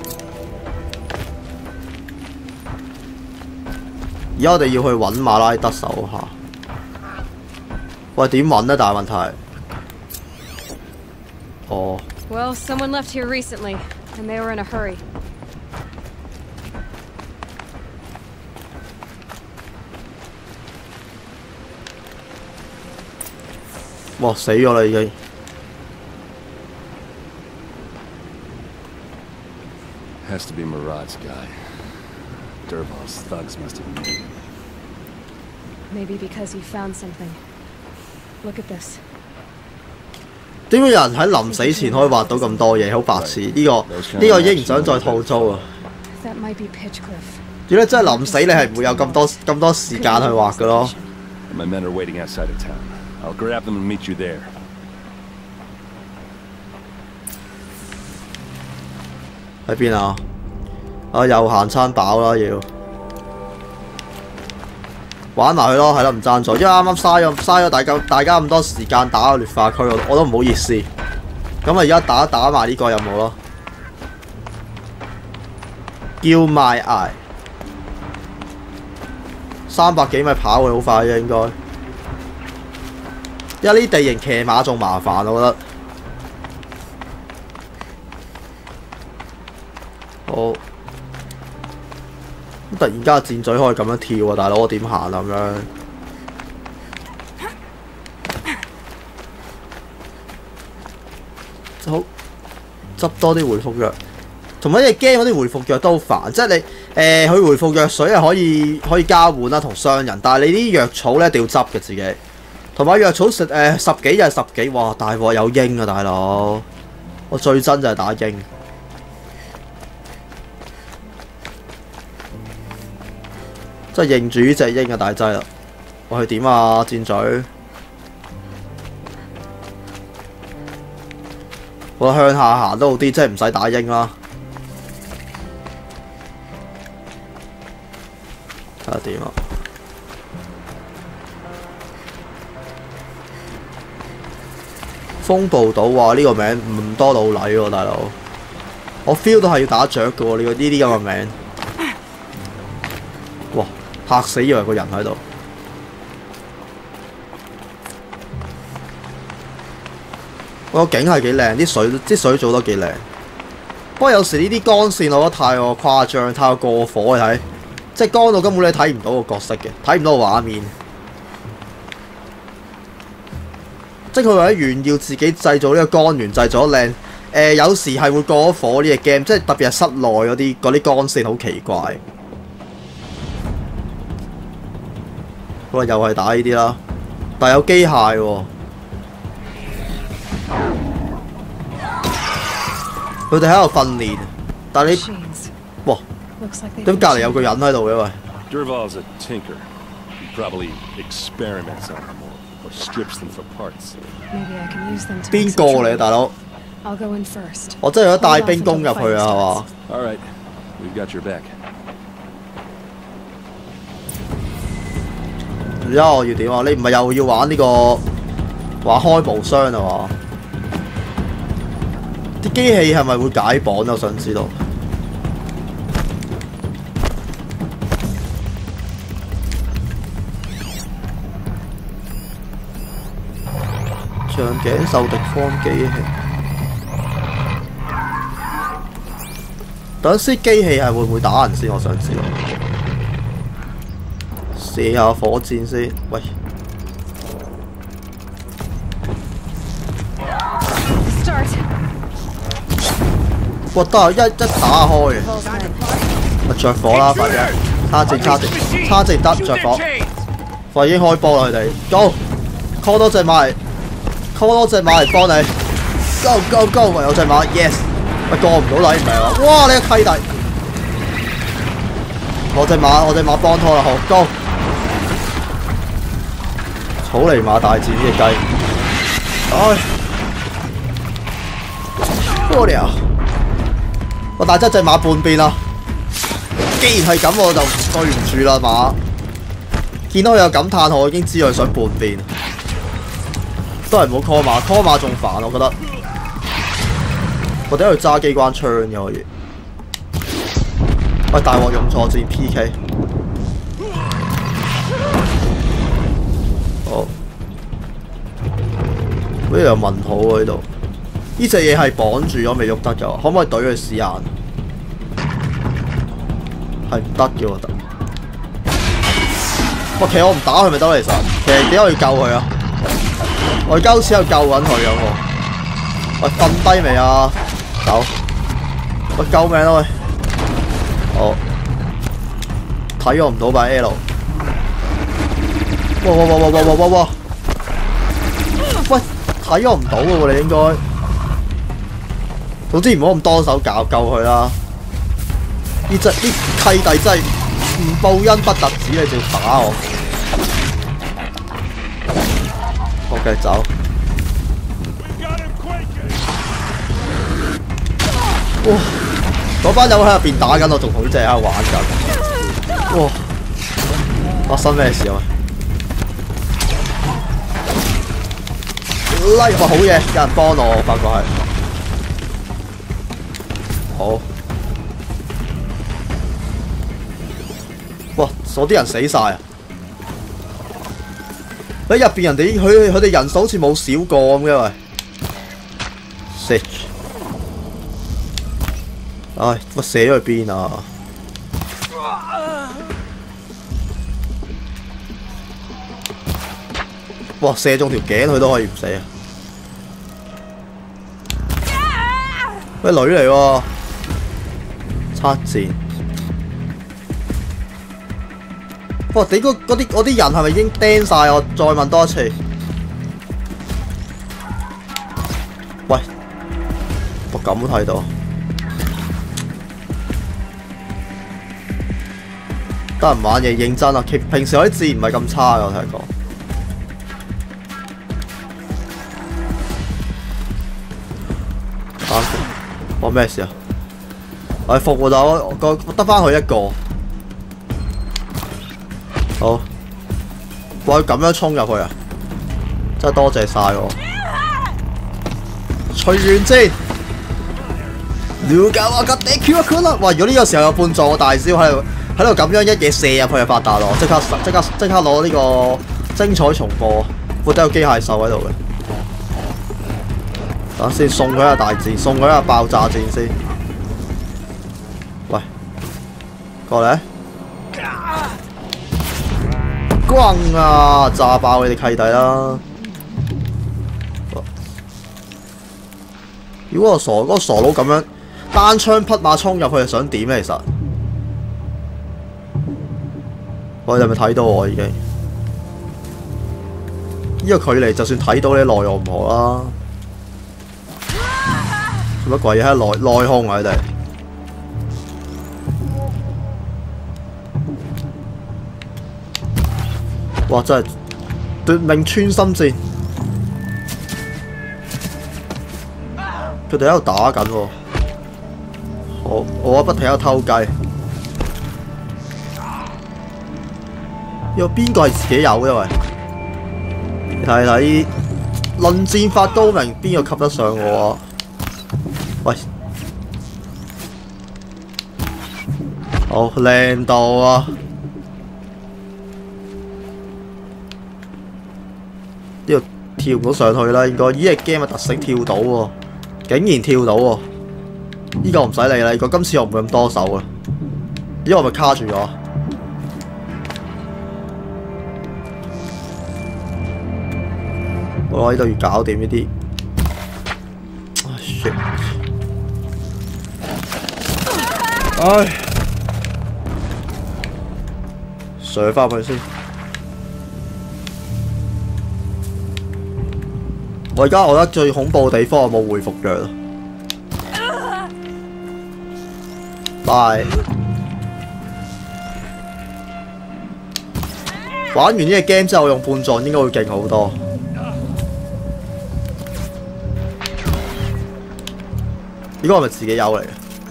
而家我哋要去揾馬拉德手下。喂，點揾呢？大問題。哦。 Well, someone left here recently, and they were in a hurry. 哇！死咗啦已經。 Has to be Murad's guy. Dervahl's thugs must have knew him. Maybe because he found something. Look at this. 點解有人喺臨死前可以畫到咁多嘢？好白痴！呢、這個呢、這個已經唔想再套租啊！點解真係臨死你係唔會有咁多咁多時間去畫嘅咯 ？My men are waiting outside of town. I'll grab them and meet you there. 喺邊啊？啊又行餐飽啦要。玩埋佢咯，係咯，唔爭在，因為啱啱嘥咗嘥咗大家大家咁多時間打個劣化區，我我都唔好意思。咁啊，而家打一打埋呢個任務咯。叫 My Eye， 三百幾米跑會好快嘅應該，因為呢啲地形騎馬仲麻煩，我覺得。好。突然間箭嘴可以咁樣跳啊！大佬我點行啊咁樣？好，執多啲回復藥，同埋啲 game 嗰啲回復藥都好煩，即係你誒佢、呃、回復藥水係可以可以交換啦同商人，但係你啲藥草咧一定要執嘅自己，同埋藥草食誒、呃、十幾就係十幾，哇大鑊有鷹啊大佬！我最憎就係打鷹。真係認住呢隻鷹啊大劑啦！我去點啊箭嘴？我向下行都好啲，即係唔使打鷹啦。睇下點啊！風暴島話呢個名唔多老禮喎，大佬。我 feel 到係要打雀嘅喎，呢個呢啲咁嘅名。哇！嚇死以為個人喺度。個景係幾靚，啲水啲水做得幾靚。不過有時呢啲光線我覺得太過誇張，太過過火你睇，即係光到根本你睇唔到個角色嘅，睇唔到個畫面。即係佢為咗炫耀自己製造呢個光源，製造得靚。誒、呃、有時係會過火呢隻 game，即係特別係室內嗰啲嗰啲光線好奇怪。好啦，又係打呢啲啦，但係有機械喎。佢哋喺度訓練，但係你，哇！ Looks like they. 點隔離有個人喺度嘅喂 Dervahl's a tinker. He probably experiments on them or, or strips them for parts. Maybe I can use them to. 邊個嚟大佬？ I'll go in first. 我真係有得帶兵攻入去啊，係嘛 All right, we've got your back. 而家我要點啊？你唔係又要玩呢、這個玩開無雙啊嘛？啲機器係咪會解綁啊？我想知道。長頸獸敵方機器，等先機器係會唔會打人先？我想知道。射下火箭先，喂！ 哇！得啊，一一打開嘅，咪着火啦！快啲，叉正叉正叉正得着火，快已經開波啦！佢哋 ，go call 多隻馬嚟 ，call 多隻馬嚟幫你 ，go go go！ 喂，有隻馬 ，yes！ 喂，過唔到禮唔係嘛？哇！你個契弟，我隻馬我隻馬幫拖啦，好 go！ 草泥馬大戰呢隻雞，唉，過了。 我大隻隻馬半邊啦，既然係咁，我就對唔住啦馬。見到佢有感嘆號，我已經知佢想半邊，都係唔好 call 馬 ，call 馬仲煩我覺得。我哋喺度揸機關槍嘅可以。喂，大鑊用錯箭 P K。好，呢度有問號喎呢度。 呢隻嘢係綁住咗未喐得㗎，可唔可以懟佢試下？係唔得嘅喎，得。哇！其實我唔打佢咪得咯，其實。其實點解我要救佢啊？我而家好似喺度救緊佢咁喎。喂，瞓低未啊？走！喂，救命啦喂！好，睇我唔到把 L。哇哇哇哇哇哇哇哇！喂，睇我唔到嘅喎，你應該。 總之唔好咁多手搞救佢啦！呢隻呢契弟真係唔報恩不特止，你仲要打我。我繼續走。哇！嗰班友喺入邊打緊，我仲好似喺度玩緊。哇！發生咩事啊？拉哇好嘢，有人幫我，我發覺係。 好，哇！嗰啲人死晒啊！喺入邊人哋佢佢哋人數好似冇少過咁嘅喂。死！唉，我射咗去邊啊？哇！射中條頸佢都可以唔死啊！咩女嚟喎？ 測戰，哇！你嗰嗰啲嗰啲人係咪已經釘晒？我再問多一次。喂，我咁都睇到，得人玩嘢認真啊！平平時我啲字唔係咁差㗎，我同你講。打我咩事啊？ 我復活咗，我個得翻佢一個。好，哇！佢咁樣衝入去啊！真係多謝晒我。隨緣先。了解我個地 Q 一 Q 啦！哇！如果呢個時候有半座大招喺度喺度咁樣一嘢射入去就發達咯！即刻即刻即刻攞呢個精彩重播，會得有機械獸喺度嘅。等先送佢一個大箭，送佢一個爆炸箭先。 喂，過嚟！轟啊！炸爆你哋契弟啦！如果個傻嗰、嗰個傻佬咁樣單槍匹馬衝入去，係想點咧？其實，我哋係咪睇到我已經？呢、呢個距離就算睇到你內容唔好啦。做乜鬼嘢喺內內控啊？佢哋？ 哇！真係奪命穿心戰，佢哋喺度打緊喎。我我不停喺度偷雞。有邊個係自己有？因為你睇睇論戰法高明，邊個及得上我啊？喂！好靚到啊！呢度跳唔到上去啦，應該。依隻 game 嘅特性跳到喎，竟然跳到喎！呢個唔使理啦，如果今次我唔會咁多手啊，因為我咪卡住咗。我呢度要搞掂呢啲。啊 shit！ 唉，上翻去先。我而家我覺得最恐怖嘅地方，我冇回復藥啦。拜。玩完呢個 game 之後，用半藏應該會勁好多。呢個係咪自己有嚟嘅？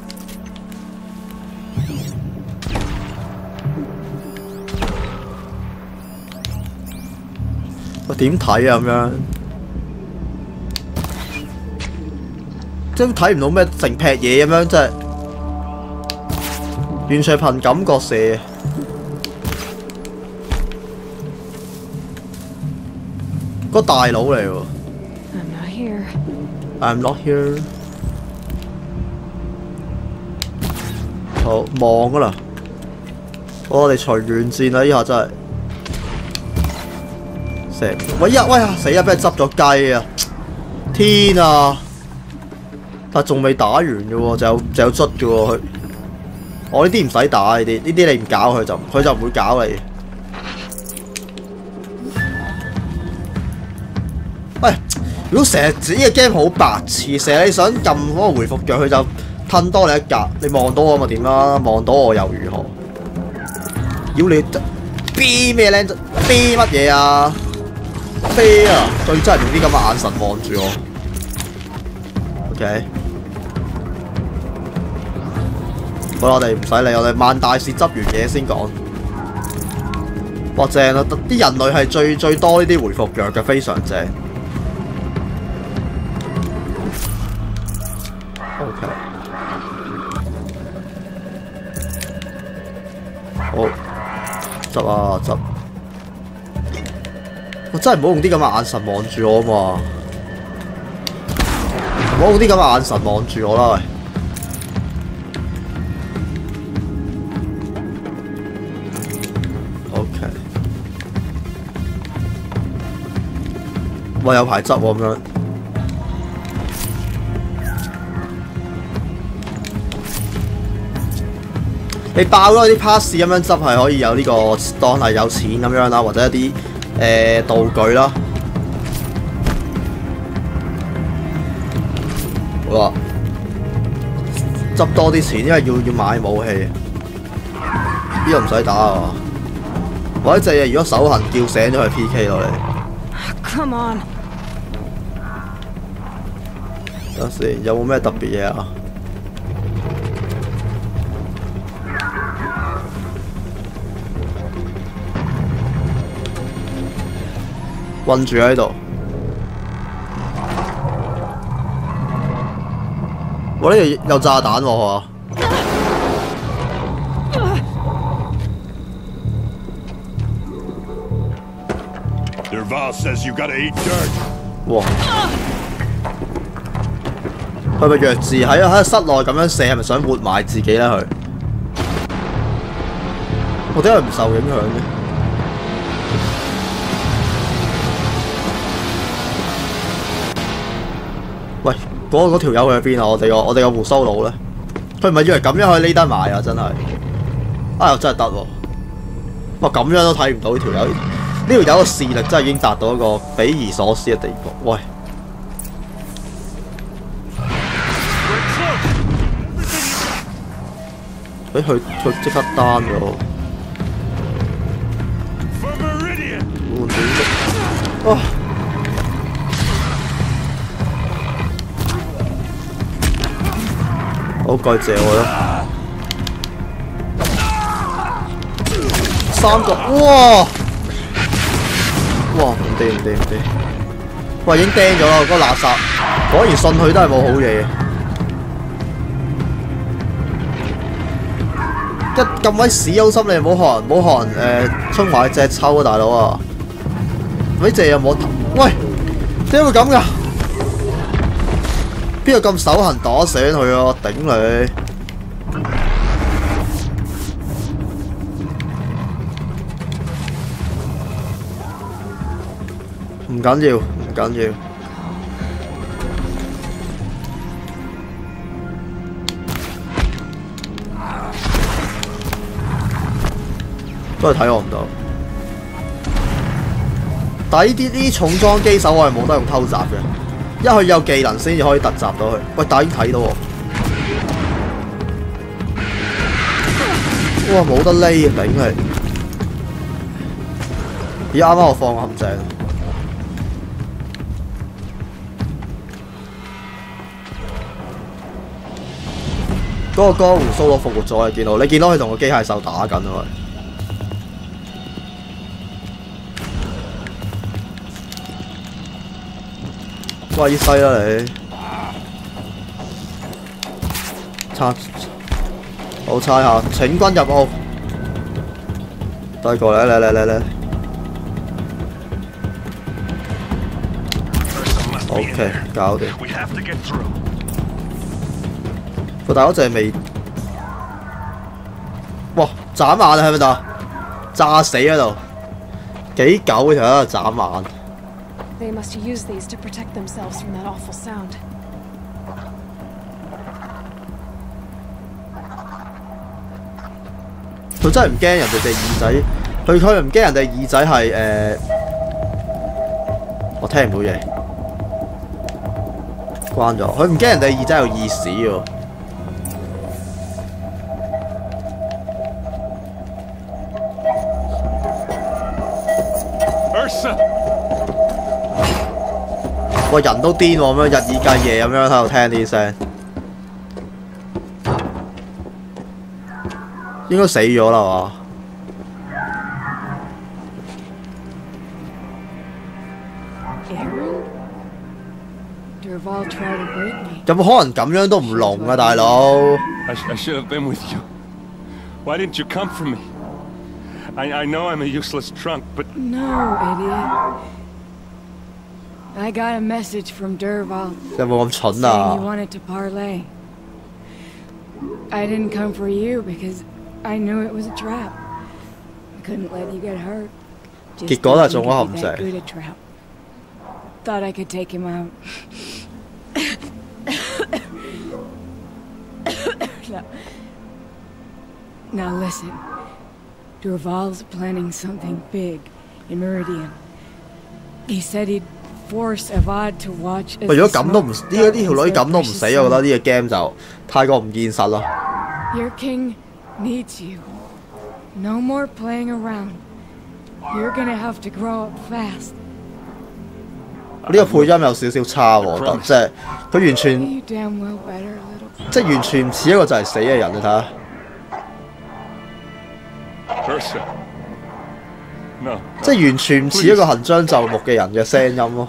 我點睇啊？咁樣，真睇唔到咩成劈嘢咁樣，真係完全係憑感覺射。個大佬嚟喎。 I'm not here. I'm not here. 好望噶啦，我哋隨緣戰啦！呢下真係成喂呀喂呀死呀！俾人執咗雞啊！天啊！但仲未打完嘅喎，就有就有捽嘅喎佢。我呢啲唔使打呢啲，呢啲你唔搞佢就佢就唔會搞你。喂，如果成日呢個 game 好白痴，成日你想撳嗰個回復腳，佢就褪多你一格。你望到我咪點啦？望到我又如何？妖你 B 咩靚 B 乜嘢啊？飛啊！最真係用啲咁嘅眼神望住我。OK， 好啦，我哋唔使理，我哋萬大事執完嘢先講。哇，正啊！啲人類係最最多呢啲回復藥嘅，非常正。OK， 好，執啊執。我真係唔好用啲咁嘅眼神望住我嘛！唔好用啲咁嘅眼神望住我啦，喂！喂，有排執喎咁樣。你爆咗啲 pass 咁樣執係可以有呢、這個當係有錢咁樣啦，或者一啲誒、呃、道具啦。好啦，執多啲錢，因為要要買武器。呢個唔使打啊！或者隻嘢如果手痕叫醒咗佢 P K 落嚟。 Come on！ 等先，有冇咩特別嘢啊？困住喺度。我呢度有炸彈喎，係嘛？ Dervahl says you gotta eat dirt. 哇！佢咪弱智喺喺室內咁樣射，係咪想活埋自己咧？佢我點解唔受影響嘅？喂，嗰嗰條友去咗邊啊？我哋個我哋個胡鬚佬咧，佢唔係以為咁樣可以匿得埋啊！真係啊，又真係得喎！哇，咁樣都睇唔到呢條友。 呢條友嘅視力真係已經達到一個匪夷所思嘅地步。喂，誒佢佢即刻單咗。 短的。哇！好該借我啦！三個，哇！哇！唔掂唔掂唔掂！喂，已經釘咗啦，嗰、那個垃圾。果然信佢都係冇好嘢。一咁鬼屎有心，你唔好學人，唔好學人誒衝埋隻抽啊，大佬啊！咪借又冇頭，喂，點會咁㗎？邊個咁手痕打醒佢啊？頂你！唔緊要，唔緊要。都係睇我唔到。但係呢啲呢啲重裝機手我係冇得用偷襲嘅，一佢有技能先至可以突襲到佢。喂，但係已經睇到喎。哇，冇得匿啊！頂佢！咦，啱啱我放個陷阱。嗰、那個江湖蘇佬復活咗，你見到？你見到佢同個機械獸打緊啊！威西啦你！差好猜下，請軍入屋。對過嚟嚟嚟嚟嚟。OK， 搞掂。個大佬就係未，哇！斬眼啊，喺咪度？炸死喺度，幾狗嘅條喺度斬眼。 They must use these to protect themselves from that awful sound. 佢真係唔驚人哋隻耳仔，佢佢唔驚人哋耳仔係誒、呃，我聽唔到嘢，關咗。佢唔驚人哋耳仔有耳屎喎。喂，人都癲喎，咁樣日以繼夜咁樣喺度聽啲聲，應該死咗啦嘛？有冇可能咁樣都唔聾啊，大佬 I should have been with you. Why didn't you come for me? I I know I'm a useless trunk, but no, idiot. I got a message from Dervahl saying he wanted to parlay. I didn't come for you because I knew it was a trap. I couldn't let you get hurt. Just 結果係中咗陷阱。 good a trap. Thought I could take him out. now, now listen. Dervahl's planning something big in Meridian. He said he'd force Avad to watch as 喂，如果咁都唔呢呢條女咁都唔死，我覺得呢個 game 就太過唔現實啦。 Your king needs you. No more playing around. You're gonna have to grow up fast. 呢個配音有少少差喎，我覺得即係佢完全 You damn well better, little. 即係完全唔似一個就係死嘅人，你睇下。 Ursa. No. 即係完全唔似一個行將就木嘅人嘅聲音咯。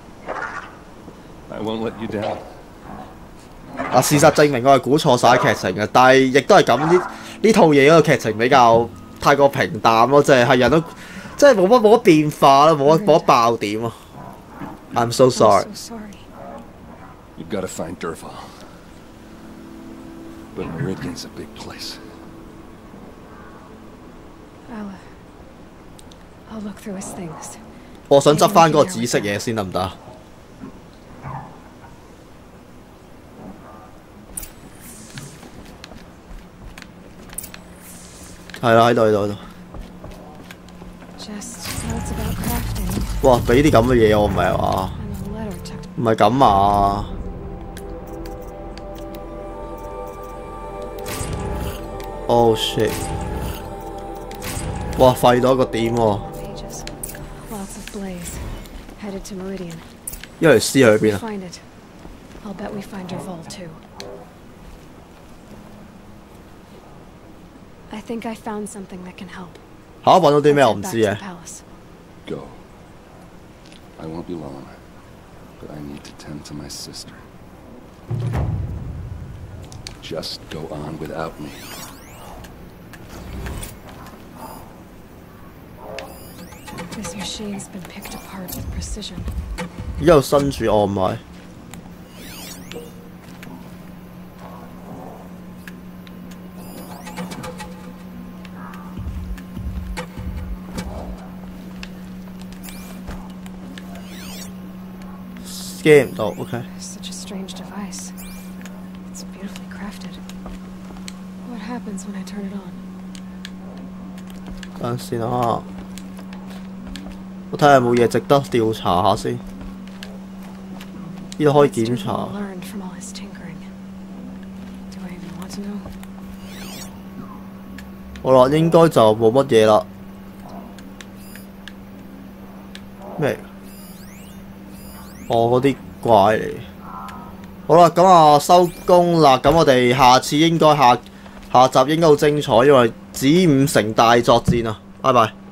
I won't let you down. 嗱，事實證明我係估錯晒劇情嘅，但係亦都係咁呢呢套嘢嗰個劇情比較太過平淡咯，即係係人都即係冇乜冇乜變化咯，冇乜冇乜爆點啊。I'm so sorry. You've got to find Dervahl. But Meridian's a big place. I'll, I'll look through his things. 我想執翻嗰個紫色嘢先得唔得？係啦，喺度喺度喺度。哇！俾啲咁嘅嘢我唔係話，唔係咁啊！Oh shit！ 哇！廢到一個點喎！ blaze, headed to Meridian. 因為屍去 If 邊 we 啊？ find it, I'll bet we find your vault too. I think I found something that can help. 嚇揾到啲咩 Let's 我 head 唔 back 知 to 嘅 the。palace. Go. I won't be long, but I need to tend to my sister. Just go on without me. This machine's been picked apart with precision. 依度伸住我唔係。scan 唔到 ，OK。 Such a strange device. It's beautifully crafted. What happens when I turn it on? 等陣先啊，我睇下有冇嘢值得調查下先。呢度可以檢查。 Learned from all his tinkering. Do I even want to know? 好啦，應該就冇乜嘢啦。咩？哦，嗰啲怪嚟。好啦，咁啊收工啦。咁我哋下次應該下下集應該好精彩，因為子午城大作戰啊！拜拜。